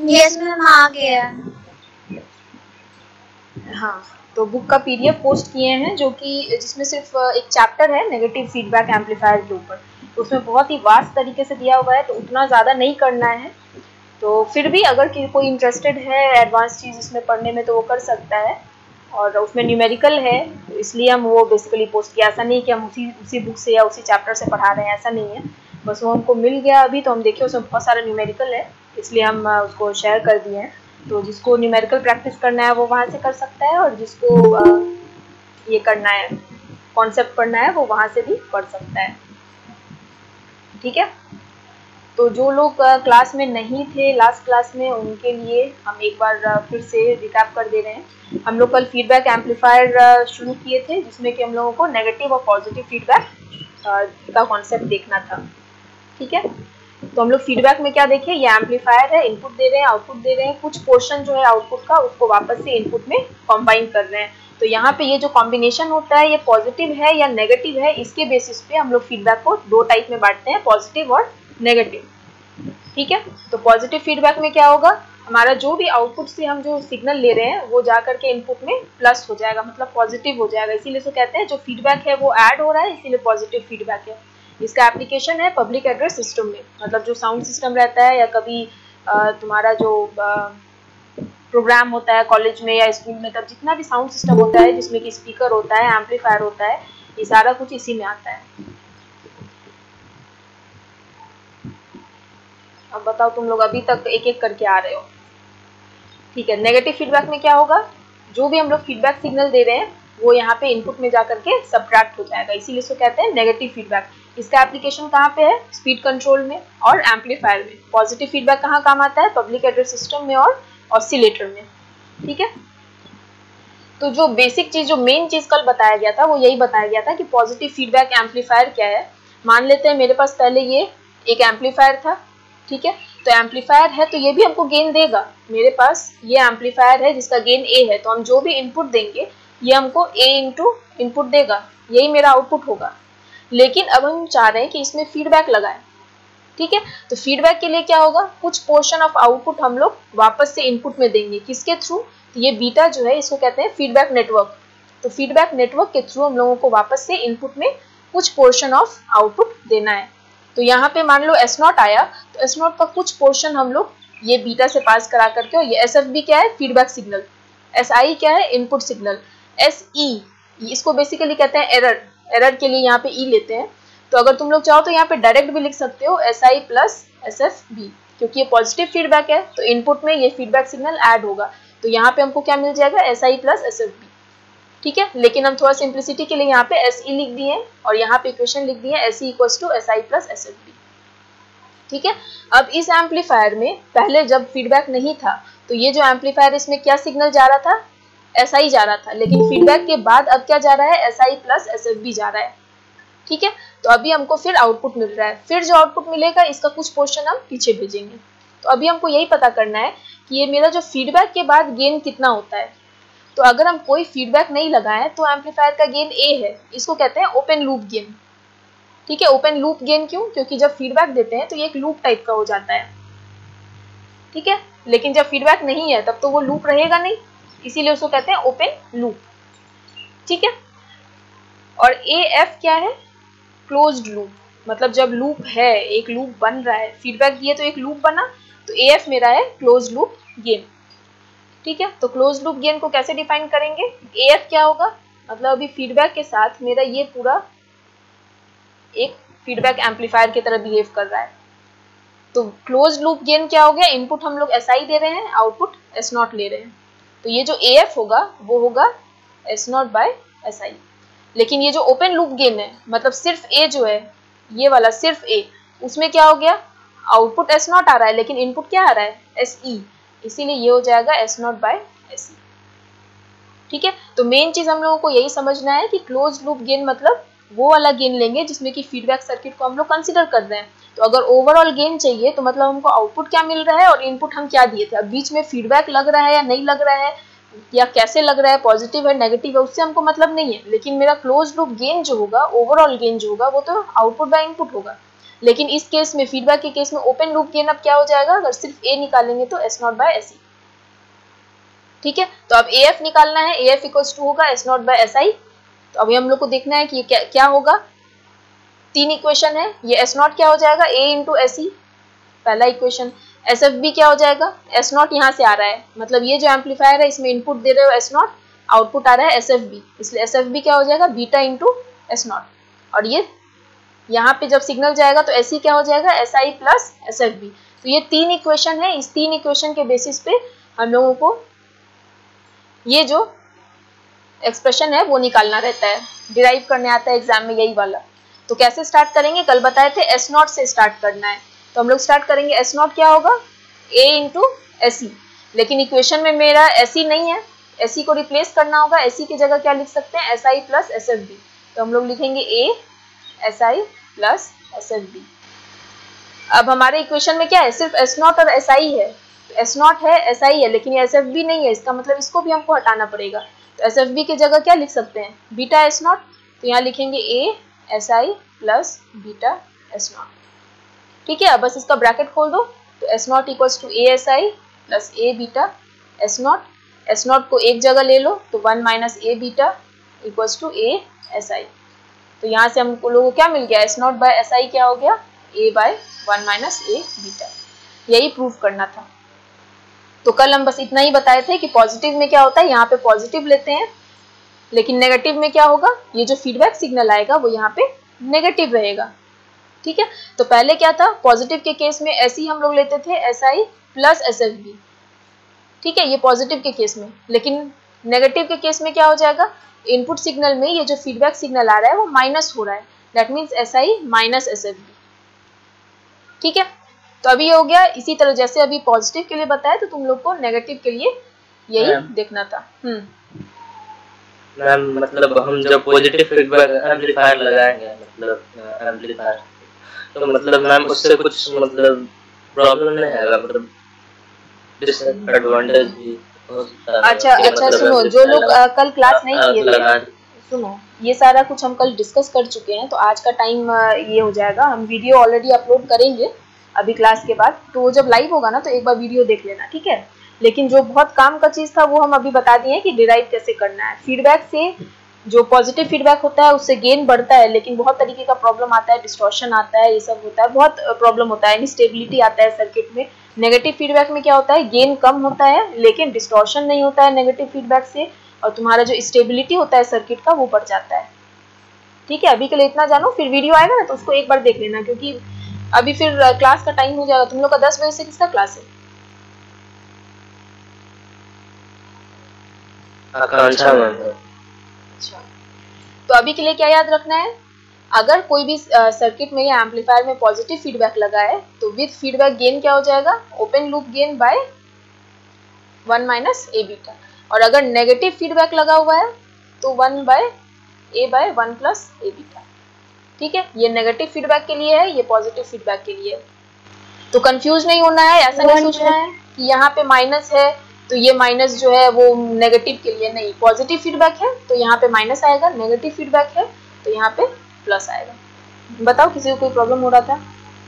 Yes ma'am आ गया। हाँ, तो बुक का पीडीएफ पोस्ट किए हैं जो कि जिसमें सिर्फ एक चैप्टर है नेगेटिव फीडबैक एम्पलीफायर के ऊपर। तो उसमें बहुत ही वास्ट तरीके से दिया हुआ है, तो उतना ज़्यादा नहीं करना है। तो फिर भी अगर कोई इंटरेस्टेड है एडवांस चीज़ इसमें पढ़ने में तो वो कर सकता है। और उसमें न्यूमेरिकल है, तो इसलिए हम वो बेसिकली पोस्ट किया। ऐसा नहीं कि हम उसी बुक से या उसी चैप्टर से पढ़ा रहे हैं, ऐसा नहीं है। बस वो हमको मिल गया अभी, तो हम देखे उसमें बहुत सारा न्यूमेरिकल है, इसलिए हम उसको शेयर कर दिए हैं। तो जिसको न्यूमेरिकल प्रैक्टिस करना है वो वहाँ से कर सकता है, और जिसको ये करना है, कॉन्सेप्ट पढ़ना है, वो वहाँ से भी पढ़ सकता है। ठीक है, तो जो लोग क्लास में नहीं थे लास्ट क्लास में, उनके लिए हम एक बार फिर से रिकैप कर दे रहे हैं। हम लोग कल फीडबैक एम्पलीफायर शुरू किए थे, जिसमें कि हम लोगों को नेगेटिव और पॉजिटिव फीडबैक का कॉन्सेप्ट देखना था। ठीक है, तो हम लोग फीडबैक में क्या देखें, ये एम्पलीफायर है, इनपुट दे रहे हैं, आउटपुट दे रहे हैं, कुछ पोर्शन जो है आउटपुट का उसको वापस से इनपुट में कंबाइन कर रहे हैं। तो यहाँ पे ये जो कॉम्बिनेशन होता है, ये पॉजिटिव है या नेगेटिव है, इसके बेसिस पे हम लोग फीडबैक को दो टाइप में बांटते हैं, पॉजिटिव और नेगेटिव। ठीक है, तो पॉजिटिव फीडबैक में क्या होगा, हमारा जो भी आउटपुट से हम जो सिग्नल ले रहे हैं वो जा करके इनपुट में प्लस हो जाएगा, मतलब पॉजिटिव हो जाएगा। इसीलिए इसको कहते हैं जो फीडबैक है वो ऐड हो रहा है, इसीलिए पॉजिटिव फीडबैक है। इसका एप्लीकेशन है पब्लिक एड्रेस सिस्टम में, मतलब जो साउंड सिस्टम रहता है, या कभी तुम्हारा जो प्रोग्राम होता है कॉलेज में या स्कूल में, तब जितना भी साउंड सिस्टम होता है जिसमें कि स्पीकर होता है, एम्पलीफायर होता है, ये सारा कुछ इसी में आता है। अब बताओ तुम लोग अभी तक एक एक करके आ रहे हो। ठीक है, नेगेटिव फीडबैक में क्या होगा, जो भी हम लोग फीडबैक सिग्नल दे रहे हैं वो यहाँ पे इनपुट में जाकर के सब्ट्रैक्ट हो जाएगा, इसीलिए इसको कहते हैं नेगेटिव फीडबैक। इसका एप्लीकेशन कहाँ पे है, स्पीड कंट्रोल में और एम्पलीफायर में। पॉजिटिव फीडबैक कहाँ काम आता है, पब्लिक एड्रेस सिस्टम में और ऑसिलेटर में। ठीक है, तो जो बेसिक चीज, जो मेन चीज कल बताया गया था, वो यही बताया गया था कि पॉजिटिव फीडबैक एम्पलीफायर क्या है। मान लेते हैं मेरे पास पहले ये एक एम्पलीफायर था, ठीक है, तो एम्पलीफायर है तो ये भी हमको गेन देगा। मेरे पास ये एम्पलीफायर है जिसका गेन ए है, तो हम जो भी इनपुट देंगे ये हमको ए इंटू इनपुट देगा, यही मेरा आउटपुट होगा। लेकिन अब हम चाह रहे हैं कि इसमें फीडबैक लगाएं। ठीक है, तो फीडबैक के लिए क्या होगा, कुछ पोर्शन ऑफ आउटपुट हम लोग वापस से इनपुट में देंगे, किसके थ्रू, तो ये बीटा जो है इसको कहते हैं फीडबैक नेटवर्क। तो फीडबैक नेटवर्क के थ्रू हम लोगों को वापस से इनपुट में कुछ पोर्शन ऑफ आउटपुट देना है। तो यहाँ पे मान लो S0 आया, तो S0 का कुछ पोर्शन हम लोग ये बीटा से पास करा करके, और ये SFB क्या है, फीडबैक सिग्नल, SI क्या है, इनपुट सिग्नल, SE इसको बेसिकली कहते हैं एरर, एरर के लिए यहाँ पे E लेते हैं। तो अगर तुम लोग चाहो तो यहाँ पे डायरेक्ट भी लिख सकते हो SI प्लस SFB, क्योंकि ये पॉजिटिव फीडबैक है तो इनपुट में ये फीडबैक सिग्नल ऐड होगा, तो यहाँ पे हमको क्या मिल जाएगा, SI प्लस SFB। ठीक है, लेकिन हम थोड़ा सिंप्लिसिटी के लिए यहाँ पे SE लिख दिए और यहाँ पे इक्वेशन लिख दिए SE equals to SI plus SFB। ठीक है, अब इस एम्पलीफायर में पहले जब फीडबैक नहीं था तो ये जो एम्पलीफायर, इसमें क्या सिग्नल जा रहा था, SI जा रहा था, लेकिन फीडबैक के बाद अब क्या जा रहा है, SI प्लस SFB जा रहा है। ठीक है, तो अभी हमको फिर आउटपुट मिल रहा है, फिर जो आउटपुट मिलेगा इसका कुछ पोर्शन हम पीछे भेजेंगे। तो अभी हमको यही पता करना है कि ये मेरा जो फीडबैक के बाद गेन कितना होता है। तो अगर हम कोई फीडबैक नहीं लगाएं तो एम्पलीफायर का गेन ए है, इसको कहते हैं ओपन लूप गेन। ठीक है, ओपन लूप गेन क्यों, क्योंकि जब फीडबैक देते हैं तो ये एक लूप टाइप का हो जाता है। ठीक है, लेकिन जब फीडबैक नहीं है तब तो वो लूप रहेगा नहीं, इसीलिए उसको कहते हैं ओपन लूप। ठीक है, और AF क्या है, क्लोज्ड लूप, मतलब जब लूप है, एक लूप बन रहा है, फीडबैक दिए तो एक लूप बना, तो AF मेरा है क्लोज्ड लूप गेन। ठीक है, तो क्लोज लूप गेन को कैसे डिफाइन करेंगे, AF क्या होगा, मतलब अभी फीडबैक के साथ मेरा ये पूरा एक फीडबैक एम्पलीफायर की तरह बिहेव कर रहा है। तो क्लोज लूप गेन क्या हो गया, इनपुट हम लोग SI दे रहे हैं, आउटपुट S0 ले रहे हैं, तो ये जो AF होगा वो होगा S0 बाय SI। लेकिन ये जो ओपन लूप गेन है, मतलब सिर्फ A जो है, ये वाला सिर्फ A, उसमें क्या हो गया, आउटपुट S0 आ रहा है लेकिन इनपुट क्या आ रहा है, SE, इसीलिए ये हो जाएगा S0 बाय SE। ठीक है, तो मेन चीज हम लोगों को यही समझना है कि क्लोज लूप गेन मतलब वो वाला गेन लेंगे जिसमें कि फीडबैक सर्किट को हम लोग कंसीडर कर रहे हैं। तो अगर ओवरऑल गेन चाहिए तो मतलब हमको आउटपुट क्या मिल रहा है और इनपुट हम क्या दिए थे, अब बीच में फीडबैक लग रहा है या नहीं लग रहा है, या कैसे लग रहा है, पॉजिटिव है नेगेटिव है, उससे हमको मतलब नहीं है। लेकिन मेरा क्लोज लूप गेन जो होगा, ओवरऑल गेन जो होगा, वो तो आउटपुट बाय इनपुट होगा। लेकिन इस केस में, फीडबैक के केस में ओपन लूप गेन अब क्या हो जाएगा, अगर सिर्फ ए निकालेंगे तो S not by S E. ठीक है, तो अब AF निकालना है, AF इक्वल्स टू होगा S नॉट बाय SI। तो अभी हम लोग को देखना है कि ये क्या होगा। 3 इक्वेशन है, ये S नॉट क्या हो जाएगा, A इंटू SE पहला इक्वेशन। SFB क्या हो जाएगा, S नॉट यहाँ से आ रहा है, मतलब ये जो एम्पलीफायर है इसमें इनपुट दे रहे हो S नॉट, आउटपुट आ रहा है SFB, इसलिए SFB क्या हो जाएगा, बीटा इंटू S नॉट। और ये यहाँ पे जब सिग्नल जाएगा तो SE क्या हो जाएगा, SI प्लस SFB। तो ये 3 इक्वेशन है, इस 3 इक्वेशन के बेसिस पे हम लोगों को ये जो एक्सप्रेशन है वो निकालना रहता है, डिराइव करने आता है एग्जाम में यही वाला। तो कैसे स्टार्ट करेंगे, कल बताए थे S नॉट से स्टार्ट करना है, तो हम लोग स्टार्ट करेंगे। S नॉट क्या होगा, A इंटू SE, लेकिन इक्वेशन में मेरा SE नहीं है, SE को रिप्लेस करना होगा। SE की जगह क्या लिख सकते हैं, SI प्लस SFB। तो हम लोग लिखेंगे A SI प्लस SFB। अब हमारे इक्वेशन में क्या है, सिर्फ S नॉट और SI है, तो S नॉट है SI है, लेकिन ये SFB नहीं है, इसका मतलब इसको भी हमको हटाना पड़ेगा। तो SFB की जगह क्या लिख सकते हैं, बीटा S नॉट। तो यहाँ लिखेंगे A SI plus beta S not. ठीक है, अब बस इसका ब्रैकेट खोल दो, तो S not equals to A SI plus A beta S not. S not को एक जगह ले लो तो 1 minus A beta equals to A SI। तो यहाँ से हमको लोगों को क्या मिल गया, S नॉट बाय SI क्या हो गया, A by 1 minus A beta. यही प्रूफ करना था। तो कल हम बस इतना ही बताए थे कि पॉजिटिव में क्या होता है, यहाँ पे पॉजिटिव लेते हैं, लेकिन नेगेटिव में क्या होगा, ये जो फीडबैक सिग्नल आएगा वो यहाँ पे नेगेटिव रहेगा। ठीक है, तो पहले क्या था, पॉजिटिव के केस में SE हम लोग लेते थे SI प्लस SFB। ठीक है, ये पॉजिटिव के केस में, लेकिन नेगेटिव के केस में क्या हो जाएगा, इनपुट सिग्नल में ये जो फीडबैक सिग्नल आ रहा है वो माइनस हो रहा है, that means SI minus SFB। ठीक है, तो अभी ये हो गया। इसी तरह जैसे अभी पॉजिटिव के लिए बताया तो तुम लोग को नेगेटिव के लिए यही देखना था। मैम मतलब हम जब पॉजिटिव फीडबैक एम्पलीफायर लगाएंगे, मतलब एम्पलीफायर, तो मतलब मैम उससे कुछ मतलब प्रॉब्लम नहीं आएगा, मतलब डिसएडवांटेज भी हो सकता है। अच्छा सुनो, जो लोग कल क्लास नहीं किए थे, सुनो ये सारा कुछ हम कल डिस्कस कर चुके हैं, तो आज का टाइम ये हो जाएगा। हम वीडियो ऑलरेडी अपलोड करेंगे अभी क्लास के बाद, तो जब लाइव होगा ना तो एक बार वीडियो देख लेना, ठीक है। लेकिन जो बहुत काम का चीज़ था वो हम अभी बता दिए कि डिराइव कैसे करना है। फीडबैक से जो पॉजिटिव फीडबैक होता है उससे गेन बढ़ता है, लेकिन बहुत तरीके का प्रॉब्लम आता है, डिस्टॉर्शन आता है, ये सब होता है, बहुत प्रॉब्लम होता है, इनस्टेबिलिटी आता है सर्किट में। नेगेटिव फीडबैक में क्या होता है, गेन कम होता है लेकिन डिस्टॉर्शन नहीं होता है नेगेटिव फीडबैक से, और तुम्हारा जो स्टेबिलिटी होता है सर्किट का वो बढ़ जाता है। ठीक है, अभी के लिए इतना जानो, फिर वीडियो आएगा ना तो उसको एक बार देख लेना, क्योंकि अभी फिर क्लास का टाइम हो जाएगा। तुम लोग का 10 बजे से किसका क्लास है? अच्छा, तो अभी के लिए क्या याद रखना है, अगर कोई भी सर्किट में या एम्पलीफायर में पॉजिटिव फीडबैक लगा है तो विद फीडबैक गेन क्या हो जाएगा, open loop gain by 1 minus A beta. और अगर नेगेटिव फीडबैक लगा हुआ है तो 1 by A by 1 plus A beta. ठीक है, ये नेगेटिव फीडबैक के लिए है, ये पॉजिटिव फीडबैक के लिए है। तो कंफ्यूज नहीं होना है, ऐसा नहीं सोचना है कि यहाँ पे माइनस है तो ये माइनस जो है वो नेगेटिव के लिए, नहीं, पॉजिटिव फीडबैक है तो यहाँ पे माइनस आएगा, नेगेटिव फीडबैक है तो यहाँ पे प्लस आएगा। बताओ किसी को कोई प्रॉब्लम हो रहा था?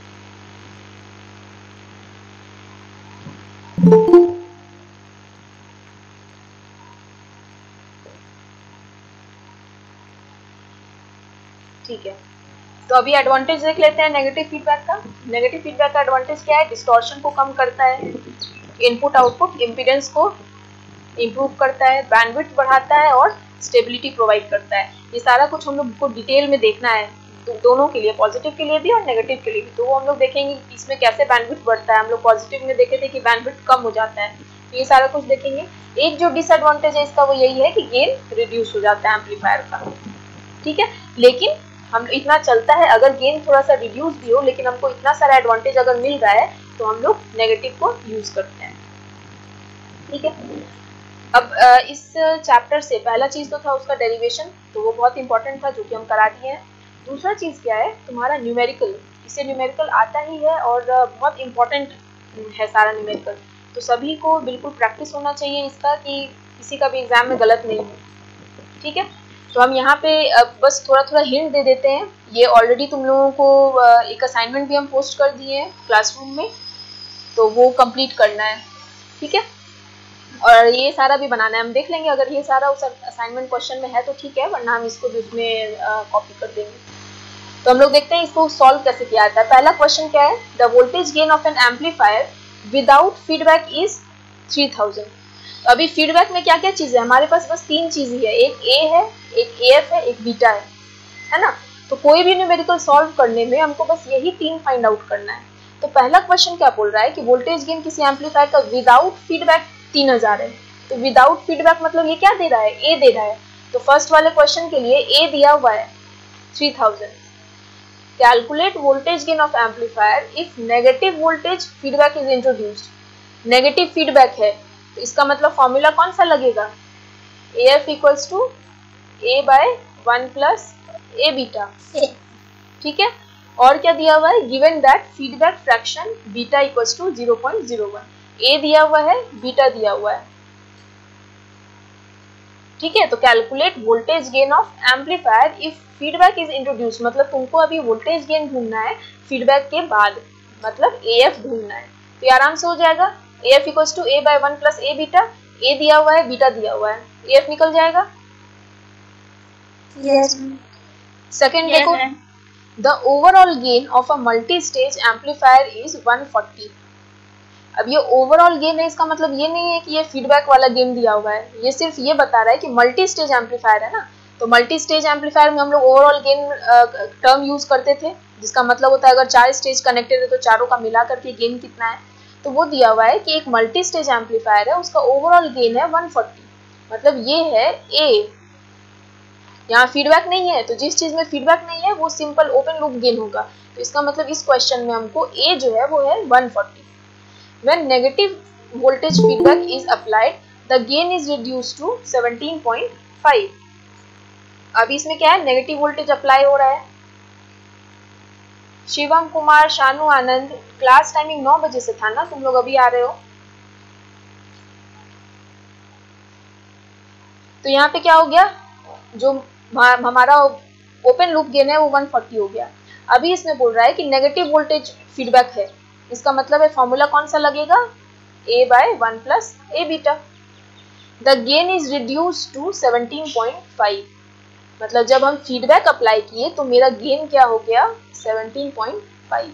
ठीक है, तो अभी एडवांटेज देख लेते हैं नेगेटिव फीडबैक का। नेगेटिव फीडबैक का एडवांटेज क्या है, डिस्टॉर्शन को कम करता है, इनपुट आउटपुट इम्पीडेंस को इम्प्रूव करता है, बैंडविड्थ बढ़ाता है और स्टेबिलिटी प्रोवाइड करता है। ये सारा कुछ हम लोग को डिटेल में देखना है, दोनों के लिए, पॉजिटिव के लिए भी और नेगेटिव के लिए भी। तो वो हम लोग देखेंगे इसमें कैसे बैंडविड्थ बढ़ता है। हम लोग पॉजिटिव में देखे थे कि बैंडविड्थ कम हो जाता है, तो ये सारा कुछ देखेंगे। एक जो डिसएडवांटेज है इसका वो यही है कि गेन रिड्यूस हो जाता है एम्पलीफायर का। ठीक है, लेकिन हम इतना चलता है, अगर गेन थोड़ा सा रिड्यूस भी हो लेकिन हमको इतना सारा एडवांटेज अगर मिल रहा है तो हम लोग नेगेटिव को यूज करते हैं। ठीक है, अब इस चैप्टर से पहला चीज तो था उसका डेरिवेशन, तो वो बहुत इंपॉर्टेंट था जो कि हम करा दिए हैं। दूसरा चीज क्या है, तुम्हारा न्यूमेरिकल, इससे न्यूमेरिकल आता ही है और बहुत इंपॉर्टेंट है सारा न्यूमेरिकल, तो सभी को बिल्कुल प्रैक्टिस होना चाहिए इसका कि किसी का भी एग्जाम में गलत नहीं हो। ठीक है, तो हम यहाँ पे बस थोड़ा थोड़ा हिंट दे देते हैं। ये ऑलरेडी तुम लोगों को एक असाइनमेंट भी हम पोस्ट कर दिए हैं क्लासरूम में, तो वो कंप्लीट करना है, ठीक है। और ये सारा भी बनाना है, हम देख लेंगे अगर ये सारा उस असाइनमेंट क्वेश्चन में है तो ठीक है, वरना हम इसको भी उसमें कॉपी कर देंगे। तो हम लोग देखते हैं इसको सॉल्व कैसे किया जाता है। पहला क्वेश्चन क्या है, the voltage gain of an amplifier without feedback is 3000। अभी फीडबैक में क्या क्या चीज़ है, हमारे पास बस 3 चीज़ ही है, एक ए है, एक एफ है, एक बीटा है ना। तो कोई भी न्यूमेरिकल सॉल्व करने में हमको बस यही 3 फाइंड आउट करना है। तो पहला क्वेश्चन क्या बोल रहा है कि वोल्टेज गेन किसी एम्पलीफायर का विदाउट फीडबैक 3000 है। तो विदाउट फीडबैक मतलब ये क्या दे रहा है, ए दे रहा है। तो फर्स्ट वाले क्वेश्चन के लिए ए दिया हुआ है 3000। Calculate voltage gain of amplifier if negative voltage feedback is introduced. Negative feedback है तो इसका मतलब फॉर्मूला कौन सा लगेगा, AF equals to A by 1 plus A beta, ठीक है। और क्या दिया हुआ है, given that feedback fraction beta equals to 0.01। A दिया हुआ है, बीटा दिया हुआ है, ठीक है। तो calculate voltage gain of amplifier if feedback is introduce, मतलब तुमको अभी वोल्टेज गेन ढूंढना है फीडबैक के बाद, मतलब AF ढूंढना है। तो ये आराम से हो जाएगा, AF equals to A by 1 plus A beta. A दिया हुआ है, बीटा दिया हुआ है, AF निकल जाएगा। यस। सेकंड देखो, the overall gain of a multi stage amplifier is 140। अब ये ओवरऑल गेन है, इसका मतलब ये नहीं है कि ये फीडबैक वाला गेन दिया हुआ है, ये सिर्फ ये बता रहा है कि मल्टी स्टेज एम्पलीफायर है ना। तो मल्टी स्टेज एम्पलीफायर में हम लोग ओवरऑल गेन टर्म यूज करते थे, जिसका मतलब होता है अगर 4 स्टेज कनेक्टेड है तो चारों का मिला करके गेन कितना है। तो वो दिया हुआ है कि एक मल्टी स्टेज एम्पलीफायर है, उसका ओवरऑल गेन है 140, मतलब ये है A। यहाँ फीडबैक नहीं है, तो जिस चीज में फीडबैक नहीं है वो सिंपल ओपन लूप गेन होगा। तो इसका मतलब इस क्वेश्चन में हमको A जो है वो है 140। When negative voltage feedback is applied, the gain is reduced to 17.5। अब इसमें क्या है, नेगेटिव वोल्टेज अप्लाई हो रहा है। शिवम कुमार, शानू आनंद, क्लास टाइमिंग 9 बजे से था ना, तुम लोग अभी आ रहे हो। तो यहाँ पे क्या हो गया, जो हमारा ओपन लूप गेन है वो 140 हो गया। अभी इसमें बोल रहा है कि नेगेटिव वोल्टेज फीडबैक है, इसका मतलब है फॉर्मूला कौन सा लगेगा, A by 1 plus A beta. The gain is reduce to 17.5, मतलब जब हम फीडबैक अप्लाई किए तो मेरा गेन क्या हो गया, 17.5,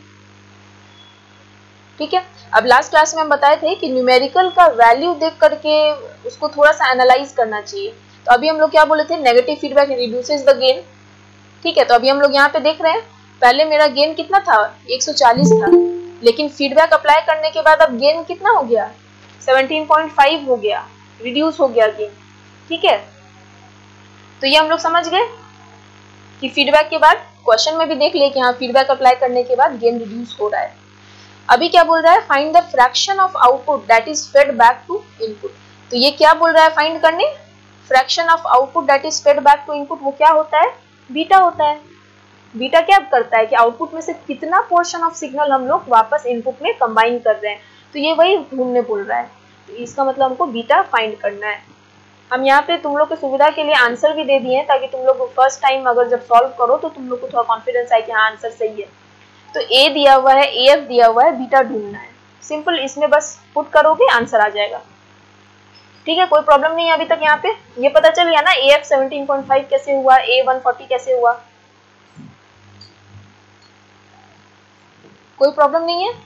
ठीक है। अब लास्ट क्लास में हम बताए थे कि न्यूमेरिकल का वैल्यू देख करके उसको थोड़ा सा एनालाइज करना चाहिए। तो अभी हम लोग क्या बोले थे, negative feedback reduces the gain, ठीक है। तो अभी हम लोग यहाँ पे देख रहे हैं, पहले मेरा गेन कितना था, 140 था, लेकिन फीडबैक अप्लाई करने के बाद अब गेन कितना हो गया, 17.5 हो गया, रिड्यूस हो गया गेन, ठीक है। तो ये हम लोग समझ गए कि फीडबैक के बाद, क्वेश्चन में भी देख लिए कि हाँ फीडबैक अप्लाई करने के बाद गेन रिड्यूस हो रहा है। अभी क्या बोल रहा है, find the fraction of output that is fed back to input. तो ये क्या बोल रहा है फाइंड करने, fraction of output that is fed back to input, वो क्या होता है, बीटा होता है। बीटा क्या करता है कि आउटपुट में से कितना पोर्शन ऑफ सिग्नल हम लोग वापस इनपुट में कंबाइन कर रहे हैं, तो ये वही ढूंढने बोल रहा है। तो इसका मतलब हमको बीटा फाइंड करना है। हम यहाँ पे तुम लोग की सुविधा के लिए आंसर भी दे दिए हैं, ताकि तुम लोग फर्स्ट टाइम अगर जब सॉल्व करो तो तुम लोग को थोड़ा कॉन्फिडेंस आए कि हाँ आंसर सही है। तो A दिया हुआ है, AF दिया हुआ है, बीटा ढूंढना है, सिंपल, इसमें बस पुट करोगे आंसर आ जाएगा, ठीक है। कोई प्रॉब्लम नहीं है अभी तक। यहाँ पे ये पता चल गया ना, AF 17.5 कैसे हुआ, A 140 कैसे हुआ, कोई प्रॉब्लम नहीं है।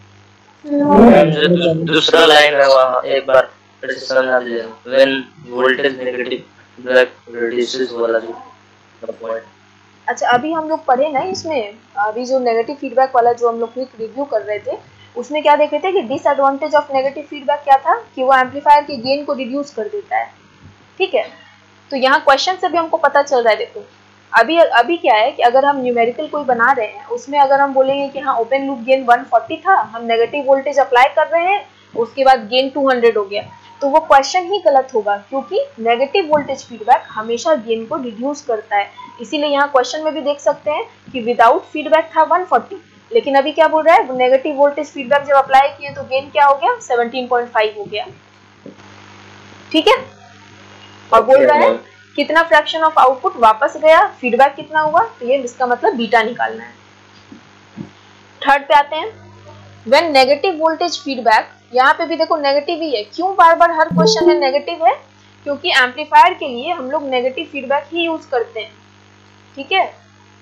जो दूसरा लाइन है वहाँ एक बार फिर से समझा दीजिए, when voltage negative feedback reduces वाला जो पॉइंट। अच्छा, अभी हम लोग पढ़े ना इसमें, अभी जो नेगेटिव फीडबैक वाला जो हम लोग क्विक रिव्यू कर रहे थे, उसमें क्या देखे थे कि डिसएडवांटेज ऑफ नेगेटिव फीडबैक क्या था कि वो एम्पलीफायर के गेन को रिड्यूस कर देता है, ठीक है। तो यहाँ क्वेश्चन से भी हमको पता चल रहा है, देखो अभी क्या है कि अगर हम न्यूमेरिकल कोई बना रहे हैं, उसमें अगर हम बोलेंगे कि हाँ ओपन लूप गेन 140 था, हम नेगेटिव वोल्टेज अप्लाई कर रहे हैं, उसके बाद गेन 200 हो गया, तो वो क्वेश्चन ही गलत होगा, क्योंकि नेगेटिव वोल्टेज फीडबैक हमेशा गेन को रिड्यूस करता है। इसीलिए यहाँ क्वेश्चन में भी देख सकते हैं कि विदाउट फीडबैक था 140, लेकिन अभी क्या बोल रहा है, नेगेटिव वोल्टेज फीडबैक जब अप्लाई किए तो गेन क्या हो गया, 17.5 हो गया, ठीक है। और बोल रहा है कितना फ्रैक्शन ऑफ आउटपुट वापस गया, फीडबैक कितना हुआ, तो ये इसका मतलब बीटा निकालना है। थर्ड पे आते हैं, व्हेन नेगेटिव वोल्टेज फीडबैक, यहाँ पे भी देखो नेगेटिव ही है। क्यों बार बार हर क्वेश्चन में नेगेटिव है? क्योंकि एम्पलीफायर के लिए हम लोग नेगेटिव फीडबैक ही यूज करते हैं, ठीक है।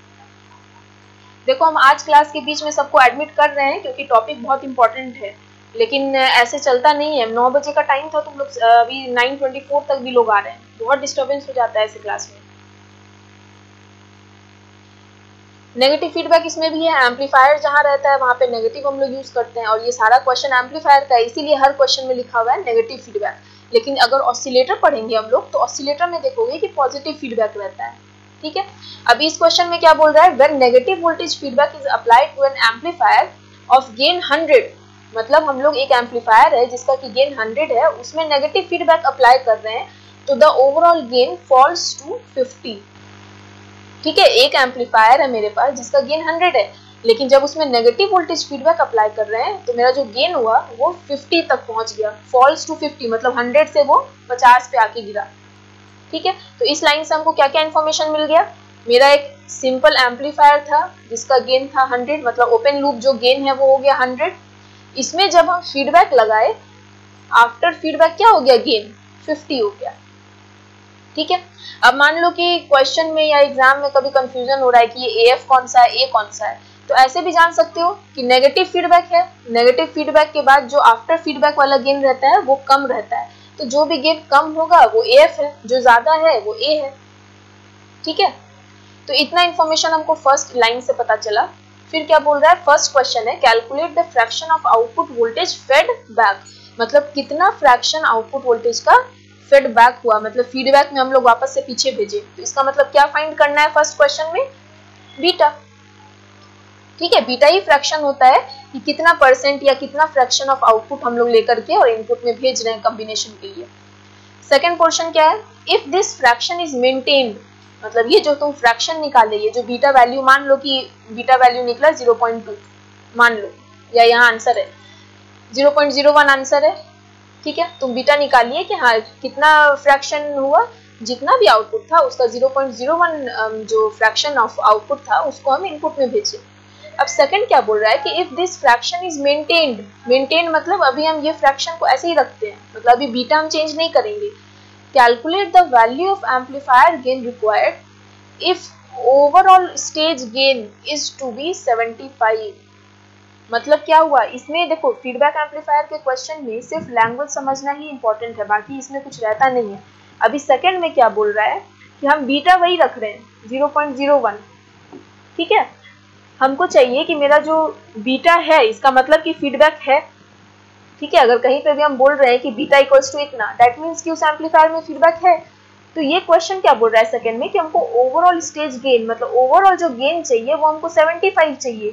देखो हम आज क्लास के बीच में सबको एडमिट कर रहे हैं क्योंकि टॉपिक बहुत इंपॉर्टेंट है, लेकिन ऐसे चलता नहीं है। 9 बजे का टाइम था, तुम लोग अभी 9:24 तक भी लोग आ रहे हैं, बहुत डिस्टर्बेंस हो जाता है ऐसे क्लास में। नेगेटिव फीडबैक इसमें भी है, एम्पलीफायर जहाँ रहता है वहाँ पे नेगेटिव हम लोग यूज करते हैं, और ये सारा क्वेश्चन एम्पलीफायर का है, इसीलिए हर क्वेश्चन में लिखा हुआ है नेगेटिव फीडबैक। लेकिन अगर ऑसिलेटर पढ़ेंगे हम लोग तो ऑसिलेटर में देखोगे कि पॉजिटिव फीडबैक रहता है, ठीक है। अभी इस क्वेश्चन में क्या बोल रहा है, when negative voltage feedback is applied to an amplifier of gain 100, मतलब हम लोग एक एम्पलीफायर है जिसका कि गेन 100 है, उसमें नेगेटिव फीडबैक अप्लाई कर रहे हैं, तो the overall gain falls to 50, ठीक है। एक एम्पलीफायर है मेरे पास जिसका गेन 100 है, लेकिन जब उसमें नेगेटिव वोल्टेज फीडबैक अप्लाई कर रहे हैं तो मेरा जो गेन हुआ वो 50 तक पहुंच गया, फॉल्स टू 50, मतलब 100 से वो 50 पे आके गिरा, ठीक है। तो इस लाइन से हमको क्या क्या इन्फॉर्मेशन मिल गया, मेरा एक सिंपल एम्पलीफायर था जिसका गेन था 100, मतलब ओपन लूप जो गेन है वो हो गया 100। इसमें जब हम फीडबैक लगाए, आफ्टर फीडबैक क्या हो गया, गेन 50 हो गया, ठीक है। अब मान लो कि क्वेश्चन में या एग्जाम में कभी कंफ्यूजन हो रहा है कि ये AF कौन सा है, A कौन सा है, तो ऐसे भी जान सकते हो कि नेगेटिव फीडबैक है, नेगेटिव फीडबैक के बाद जो आफ्टर फीडबैक वाला गेन रहता है वो कम रहता है, तो जो भी गेन कम होगा वो AF है, जो ज्यादा है वो A है, ठीक है। तो इतना इंफॉर्मेशन हमको फर्स्ट लाइन से पता चला। फिर क्या बोल रहा है, फर्स्ट क्वेश्चन है calculate the fraction of output voltage fed back, मतलब कितना फ्रैक्शन आउटपुट वोल्टेज का फेड बैक हुआ, मतलब फीडबैक में हम लोग वापस से पीछे भेजे, तो इसका मतलब क्या फाइंड करना है फर्स्ट क्वेश्चन में, बीटा, ठीक है। बीटा ही फ्रैक्शन होता है कि कितना परसेंट या कितना फ्रैक्शन ऑफ आउटपुट हम लोग लेकर के और इनपुट में भेज रहे हैं कॉम्बिनेशन के लिए। सेकंड पोर्शन क्या है, if this fraction is maintained, मतलब ये जो तुम फ्रैक्शन निकाले, ये जो बीटा वैल्यू, मान लो कि बीटा वैल्यू निकला 0.2 मान लो, या यहाँ आंसर है 0.01 आंसर है, ठीक है। तुम बीटा निकालिए कि हाँ कितना फ्रैक्शन हुआ, जितना भी आउटपुट था उसका 0.01 जो फ्रैक्शन ऑफ आउटपुट था उसको हम इनपुट में भेजे। अब सेकंड क्या बोल रहा है कि if this fraction is maintained, maintain मतलब अभी हम ये फ्रैक्शन को ऐसे ही रखते हैं, मतलब अभी बीटा हम चेंज नहीं करेंगे। Calculate the value of amplifier gain required if overall stage gain is to be 75, मतलब क्या हुआ इसमें, देखो फीडबैक एम्पलीफायर के क्वेश्चन में सिर्फ लैंग्वेज समझना ही इंपॉर्टेंट है, बाकी इसमें कुछ रहता नहीं है। अभी सेकंड में क्या बोल रहा है कि हम बीटा वही रख रहे हैं 0.01, ठीक है। हमको चाहिए कि मेरा जो बीटा है इसका मतलब कि फीडबैक है, ठीक है। अगर कहीं पे भी हम बोल रहे हैं कि बीटा इक्वल्स टू इतना, दैट मीन्स कि उस एम्पलीफायर में फीडबैक है। तो ये क्वेश्चन क्या बोल रहा है सेकंड में कि हमको ओवरऑल स्टेज गेन, मतलब ओवरऑल जो गेन चाहिए वो हमको 75 चाहिए,